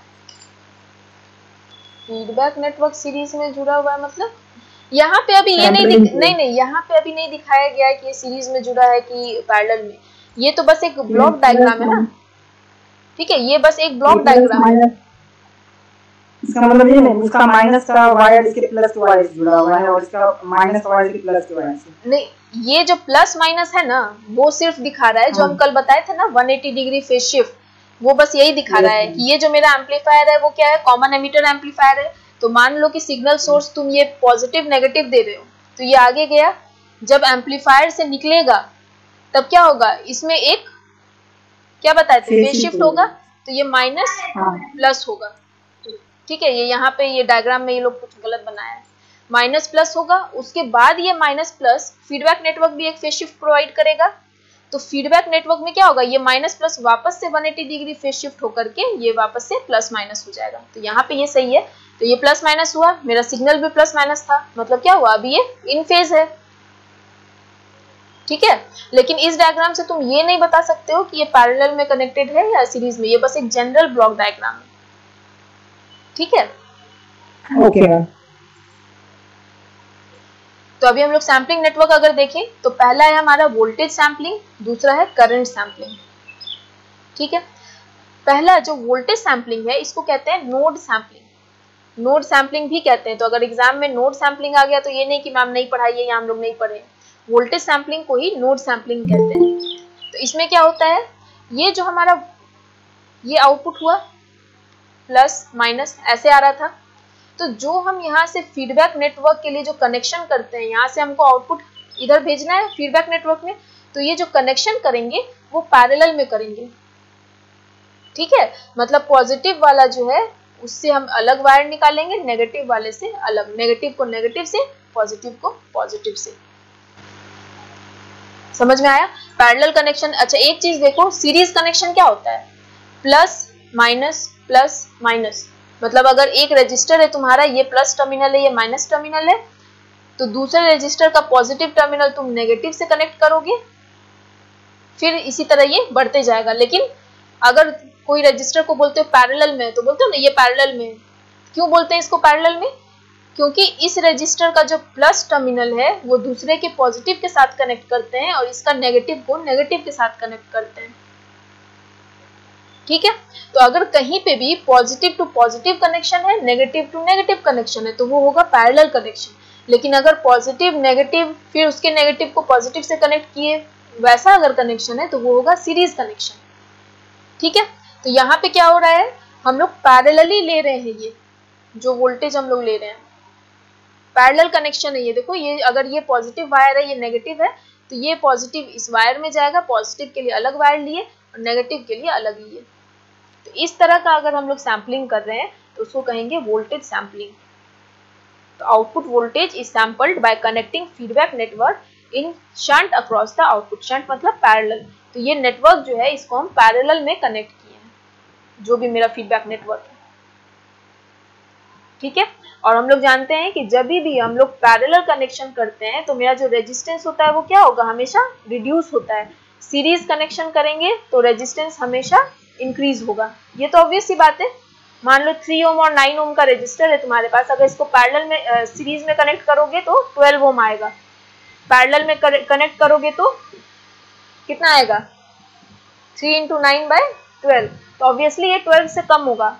Feedback network series में जुड़ा हुआ है मतलब यहाँ पे अभी ये नहीं यहाँ पे अभी नहीं दिखाया गया है कि ये सीरीज में जुड़ा है कि पैरेलल में। ये तो बस एक ब्लॉक डायग्राम है ना। ठीक है। ये बस एक ब्लॉक डायग्राम है। इसका मतलब ये नहीं, उसका माइनस का वायर इसके प्लस के वायर से जुड़ा हुआ है और इसका माइनस वायर इसके प्लस के वायर से। नहीं, ये जो प्लस माइनस है ना वो सिर्फ दिखा रहा है, जो हम कल बताए थे ना 180 डिग्री फेज शिफ्ट, वो बस यही दिखा रहा है कि ये जो मेरा एम्पलीफायर है वो क्या है, कॉमन एमिटर एम्पलीफायर है। तो मान लो कि सिग्नल सोर्स तुम ये पॉजिटिव नेगेटिव दे रहे हो, तो ये आगे गया, जब एम्पलीफायर से निकलेगा तब क्या होगा, इसमें एक क्या बताए थे, फेज शिफ्ट होगा, तो ये माइनस प्लस होगा। ठीक है। ये यहाँ पे ये डायग्राम में ये लोग कुछ गलत बनाया है, माइनस प्लस होगा, उसके बाद ये माइनस प्लस फीडबैक नेटवर्क भी एक फेज शिफ्ट प्रोवाइड करेगा। तो फीडबैक नेटवर्क में क्या होगा, ये माइनस प्लस वापस से 180 डिग्री फेज शिफ्ट होकर के ये वापस से प्लस माइनस हो जाएगा। तो यहाँ पे ये सही है, तो ये प्लस माइनस हुआ, मेरा सिग्नल भी प्लस माइनस था, मतलब क्या हुआ, अभी ये इन फेज है। ठीक है, लेकिन इस डायग्राम से तुम ये नहीं बता सकते हो कि ये पैरेलल में कनेक्टेड है या सीरीज में, ये बस एक जनरल ब्लॉक डायग्राम है। ठीक है, ओके मैम। तो अभी हम लोग सैम्पलिंग नेटवर्क अगर देखें तो पहला है हमारा वोल्टेज सैम्पलिंग, दूसरा है करंट सैम्पलिंग। ठीक है, पहला जो वोल्टेज सैम्पलिंग है इसको कहते हैं नोड सैम्पलिंग, नोड सैम्पलिंग भी कहते हैं। तो अगर एग्जाम में नोड सैम्पलिंग आ गया तो ये नहीं कि मैम नहीं पढ़ाई है या हम लोग नहीं पढ़े, वोल्टेज सैम्पलिंग को ही नोड सैम्पलिंग कहते हैं। तो इसमें क्या होता है, ये जो हमारा ये आउटपुट हुआ प्लस माइनस ऐसे आ रहा था, तो जो हम यहाँ से फीडबैक नेटवर्क के लिए जो कनेक्शन करते हैं, यहाँ से हमको आउटपुट इधर भेजना है फीडबैक नेटवर्क में, तो ये जो कनेक्शन करेंगे वो पैरेलल में करेंगे। ठीक है, मतलब पॉजिटिव वाला जो है उससे हम अलग वायर निकालेंगे, नेगेटिव वाले से अलग, नेगेटिव को नेगेटिव से, पॉजिटिव को पॉजिटिव से। समझ में आया पैरेलल कनेक्शन। अच्छा एक चीज देखो, सीरीज कनेक्शन क्या होता है, प्लस माइनस, मतलब अगर एक रजिस्टर है तुम्हारा, ये प्लस टर्मिनल है, ये माइनस टर्मिनल है, तो दूसरे रजिस्टर का पॉजिटिव टर्मिनल तुम नेगेटिव से कनेक्ट करोगे, फिर इसी तरह ये बढ़ते जाएगा। लेकिन अगर कोई रजिस्टर को बोलते हो पैरेलल में, तो बोलते हो ना ये पैरेलल में, क्यों बोलते हैं इसको पैरेलल में, क्योंकि इस रजिस्टर का जो प्लस टर्मिनल है वो दूसरे के पॉजिटिव के साथ कनेक्ट करते हैं और इसका नेगेटिव को नेगेटिव के साथ कनेक्ट करते हैं। ठीक है, तो अगर कहीं पे भी पॉजिटिव टू पॉजिटिव कनेक्शन है, नेगेटिव टू नेगेटिव कनेक्शन है, तो वो होगा पैरेलल कनेक्शन। लेकिन अगर पॉजिटिव नेगेटिव फिर उसके नेगेटिव को पॉजिटिव से कनेक्ट किए, वैसा अगर कनेक्शन है तो वो होगा सीरीज कनेक्शन। ठीक है, तो यहाँ पे क्या हो रहा है, हम लोग पैरेलली ले रहे हैं, ये जो वोल्टेज हम लोग ले रहे हैं पैरेलल कनेक्शन है। ये देखो, ये अगर ये पॉजिटिव वायर है, ये नेगेटिव है, तो ये पॉजिटिव इस वायर में जाएगा, पॉजिटिव के लिए अलग वायर लिए और नेगेटिव के लिए अलग लिए। तो इस तरह का अगर हम लोग सैम्पलिंग कर रहे हैं तो उसको कहेंगे वोल्टेज सैम्पलिंग। तो output voltage is sampled by connecting feedback network in shunt across the output, shunt मतलब पैरेलल। तो ये नेटवर्क जो है इसको हम पैरेलल में कनेक्ट किए हैं, जो भी मेरा फीडबैक नेटवर्क है। ठीक है, और हम लोग जानते हैं कि जब भी हम लोग पैरेलल कनेक्शन करते हैं तो मेरा जो रेजिस्टेंस होता है वो क्या होगा, हमेशा रिड्यूस होता है। सीरीज कनेक्शन करेंगे तो रेजिस्टेंस हमेशा इंक्रीज होगा। ये तो ऑब्वियस सी बात है। मान लो 3 ओम और 9 ओम का रेजिस्टर है तुम्हारे पास, अगर इसको पैरेलल में सीरीज में कनेक्ट करोगे तो 12 ओम आएगा, पैरेलल में कनेक्ट करोगे तो कितना आएगा, 3 × 9/12, तो ऑब्वियसली ये 12 से कम होगा।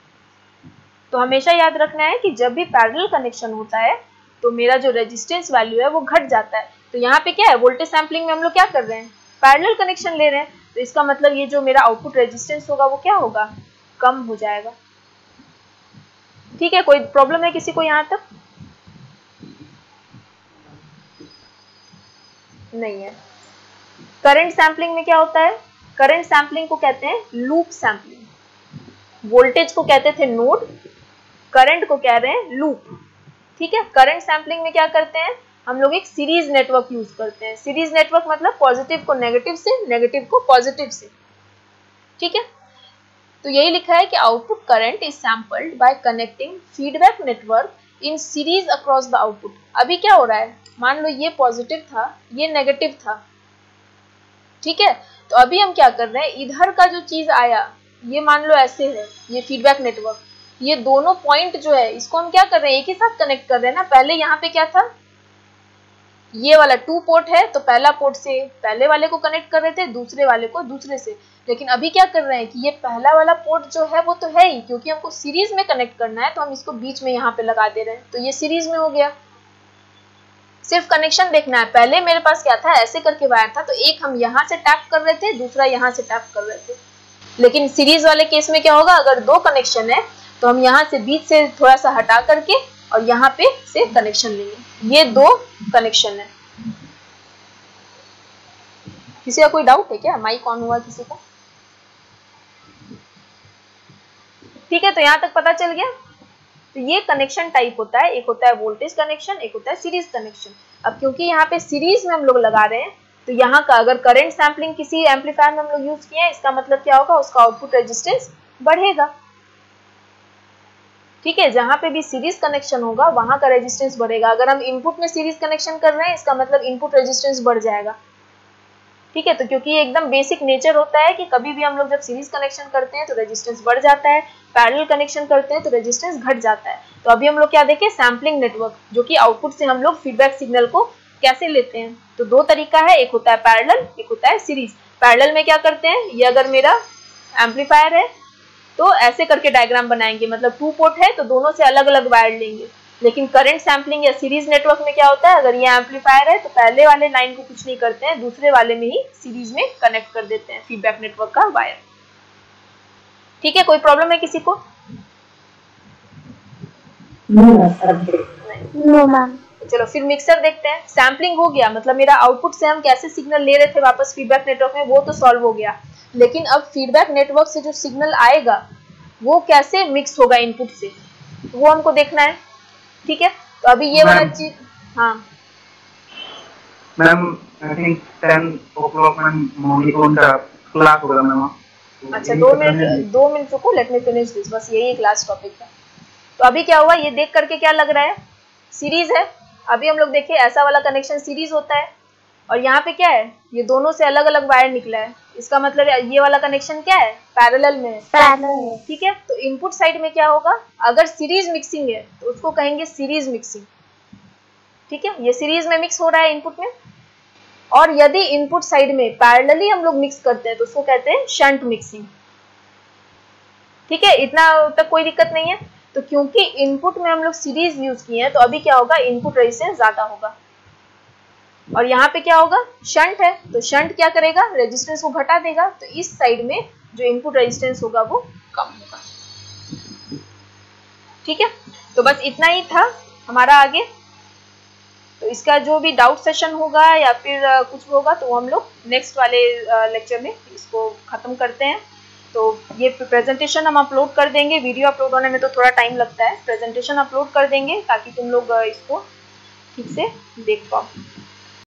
तो हमेशा याद रखना है कि जब भी पैरेलल कनेक्शन होता है तो मेरा जो रेजिस्टेंस वैल्यू है वो घट जाता है। तो यहाँ पे क्या है, वोल्टेज सैम्पलिंग में हम लोग क्या कर रहे हैं, पैरेलल कनेक्शन ले रहे हैं, तो इसका मतलब ये जो मेरा आउटपुट रेजिस्टेंस होगा वो क्या होगा, कम हो जाएगा। ठीक है, कोई प्रॉब्लम है किसी को यहाँ तक? नहीं है। करंट सैम्पलिंग में क्या होता है, करंट सैम्पलिंग को कहते हैं लूप सैम्पलिंग। वोल्टेज को कहते थे नोड, करंट को कह रहे हैं लूप। ठीक है, करंट सैम्पलिंग में क्या करते हैं, हम लोग एक सीरीज नेटवर्क यूज करते हैं। सीरीज नेटवर्क मतलब पॉजिटिव को नेगेटिव से, नेगेटिव को पॉजिटिव से। ठीक है, तो यही लिखा है कि output current is sampled by connecting feedback network in series across the output. अभी क्या हो रहा है, मान लो ये पॉजिटिव था, ये नेगेटिव था। ठीक है, तो अभी हम क्या कर रहे हैं, इधर का जो चीज आया, ये मान लो ऐसे है, ये फीडबैक नेटवर्क, ये दोनों पॉइंट जो है इसको हम क्या कर रहे हैं, एक ही साथ कनेक्ट कर रहे हैं ना। पहले यहाँ पे क्या था, ये वाला 2 पोर्ट है, तो पहला पोर्ट से पहले वाले को कनेक्ट कर रहे थे, दूसरे वाले को दूसरे से। लेकिन अभी क्या कर रहे हैं कि ये पहला वाला पोर्ट जो है वो तो है ही, क्योंकि हमको सीरीज में कनेक्ट करना है, तो हम इसको बीच में यहाँ पे लगा दे रहे हैं, तो ये सीरीज में हो गया। सिर्फ कनेक्शन देखना है। पहले मेरे पास क्या था, ऐसे करके वायर था, तो एक हम यहाँ से टैप कर रहे थे, दूसरा यहाँ से टैप कर रहे थे। लेकिन सीरीज वाले केस में क्या होगा, अगर 2 कनेक्शन है तो हम यहाँ से बीच से थोड़ा सा हटा करके और यहाँ पे से कनेक्शन लेंगे। ये 2 कनेक्शन है। किसी का कोई डाउट है क्या, माइक ऑन हुआ किसी का? ठीक है, तो यहाँ तक पता चल गया। तो ये कनेक्शन टाइप होता है, एक होता है वोल्टेज कनेक्शन, एक होता है सीरीज कनेक्शन। अब क्योंकि यहाँ पे सीरीज में हम लोग लगा रहे हैं, तो यहाँ का अगर करंट सैम्पलिंग किसी एम्पलीफायर में हम लोग यूज किए हैं, इसका मतलब क्या होगा, उसका आउटपुट रेजिस्टेंस बढ़ेगा। ठीक है, जहां पे भी सीरीज कनेक्शन होगा वहां का रेजिस्टेंस बढ़ेगा। अगर हम इनपुट में सीरीज कनेक्शन कर रहे हैं, इसका मतलब इनपुट रेजिस्टेंस बढ़ जाएगा। ठीक है, तो क्योंकि ये एकदम बेसिक नेचर होता है कि कभी भी हम लोग जब सीरीज कनेक्शन करते हैं तो रेजिस्टेंस बढ़ जाता है, पैरेलल कनेक्शन करते हैं तो रेजिस्टेंस घट जाता है। तो अभी हम लोग क्या देखें, सैम्पलिंग नेटवर्क, जो कि आउटपुट से हम लोग फीडबैक सिग्नल को कैसे लेते हैं। तो दो तरीका है, एक होता है पैरेलल, एक होता है सीरीज। पैरेलल में क्या करते हैं, ये अगर मेरा एम्पलीफायर है तो ऐसे करके डायग्राम बनाएंगे, मतलब 2 पोर्ट है तो दोनों से अलग अलग वायर लेंगे। लेकिन करंट सैम्पलिंग या सीरीज नेटवर्क में क्या होता है, अगर ये एम्पलीफायर है तो पहले वाले लाइन को कुछ नहीं करते हैं, दूसरे वाले में ही सीरीज में कनेक्ट कर देते हैं फीडबैक नेटवर्क का वायर। ठीक है, कोई प्रॉब्लम है किसी को? No ma'am. चलो फिर मिक्सर देखते हैं। सैम्पलिंग हो गया, मतलब मेरा आउटपुट से हम कैसे सिग्नल ले रहे थे वापस फीडबैक नेटवर्क में, वो तो सॉल्व हो गया। लेकिन अब फीडबैक नेटवर्क से जो सिग्नल आएगा वो कैसे मिक्स होगा इनपुट से, वो हमको देखना है। ठीक है, तो अभी ये वाला चीज, हाँ ma'am I think 10 o'clock ma'am morning का क्लास होगा मैम। अच्छा 2 मिनट रुको, लेट मी फिनिश दिस, बस यही क्लास टॉपिक है। तो अभी क्या हुआ, ये देख करके क्या लग रहा है, सीरीज है। अभी हम लोग देखें, ऐसा वाला कनेक्शन सीरीज होता है, और यहाँ पे क्या है, ये दोनों से अलग अलग वायर निकला है, इसका मतलब ये वाला कनेक्शन क्या है, पैरेलल में है। ठीक है, तो इनपुट साइड में क्या होगा, अगर सीरीज मिक्सिंग है तो उसको कहेंगे सीरीज मिक्सिंग। ठीक है, ये सीरीज में मिक्स हो रहा है इनपुट में। और यदि इनपुट साइड में पैरेलली हम लोग मिक्स करते हैं तो उसको कहते हैं शंट मिक्सिंग। ठीक है, इतना तक कोई दिक्कत नहीं है। तो क्योंकि इनपुट में हम लोग सीरीज यूज किए हैं तो अभी क्या होगा, इनपुट रेजिस्टेंस ज्यादा होगा, और यहाँ पे क्या होगा, शंट है, तो शंट क्या करेगा, रेजिस्टेंस को घटा देगा। तो इस साइड में जो इनपुट रेजिस्टेंस होगा वो कम होगा। ठीक है, तो बस इतना ही था हमारा आगे। तो इसका जो भी डाउट सेशन होगा या फिर कुछ होगा तो हम लोग नेक्स्ट वाले लेक्चर में इसको खत्म करते हैं। तो ये प्रेजेंटेशन हम अपलोड कर देंगे, वीडियो अपलोड होने में तो थोड़ा टाइम लगता है, प्रेजेंटेशन अपलोड कर देंगे ताकि तुम लोग इसको ठीक से देख पाओ।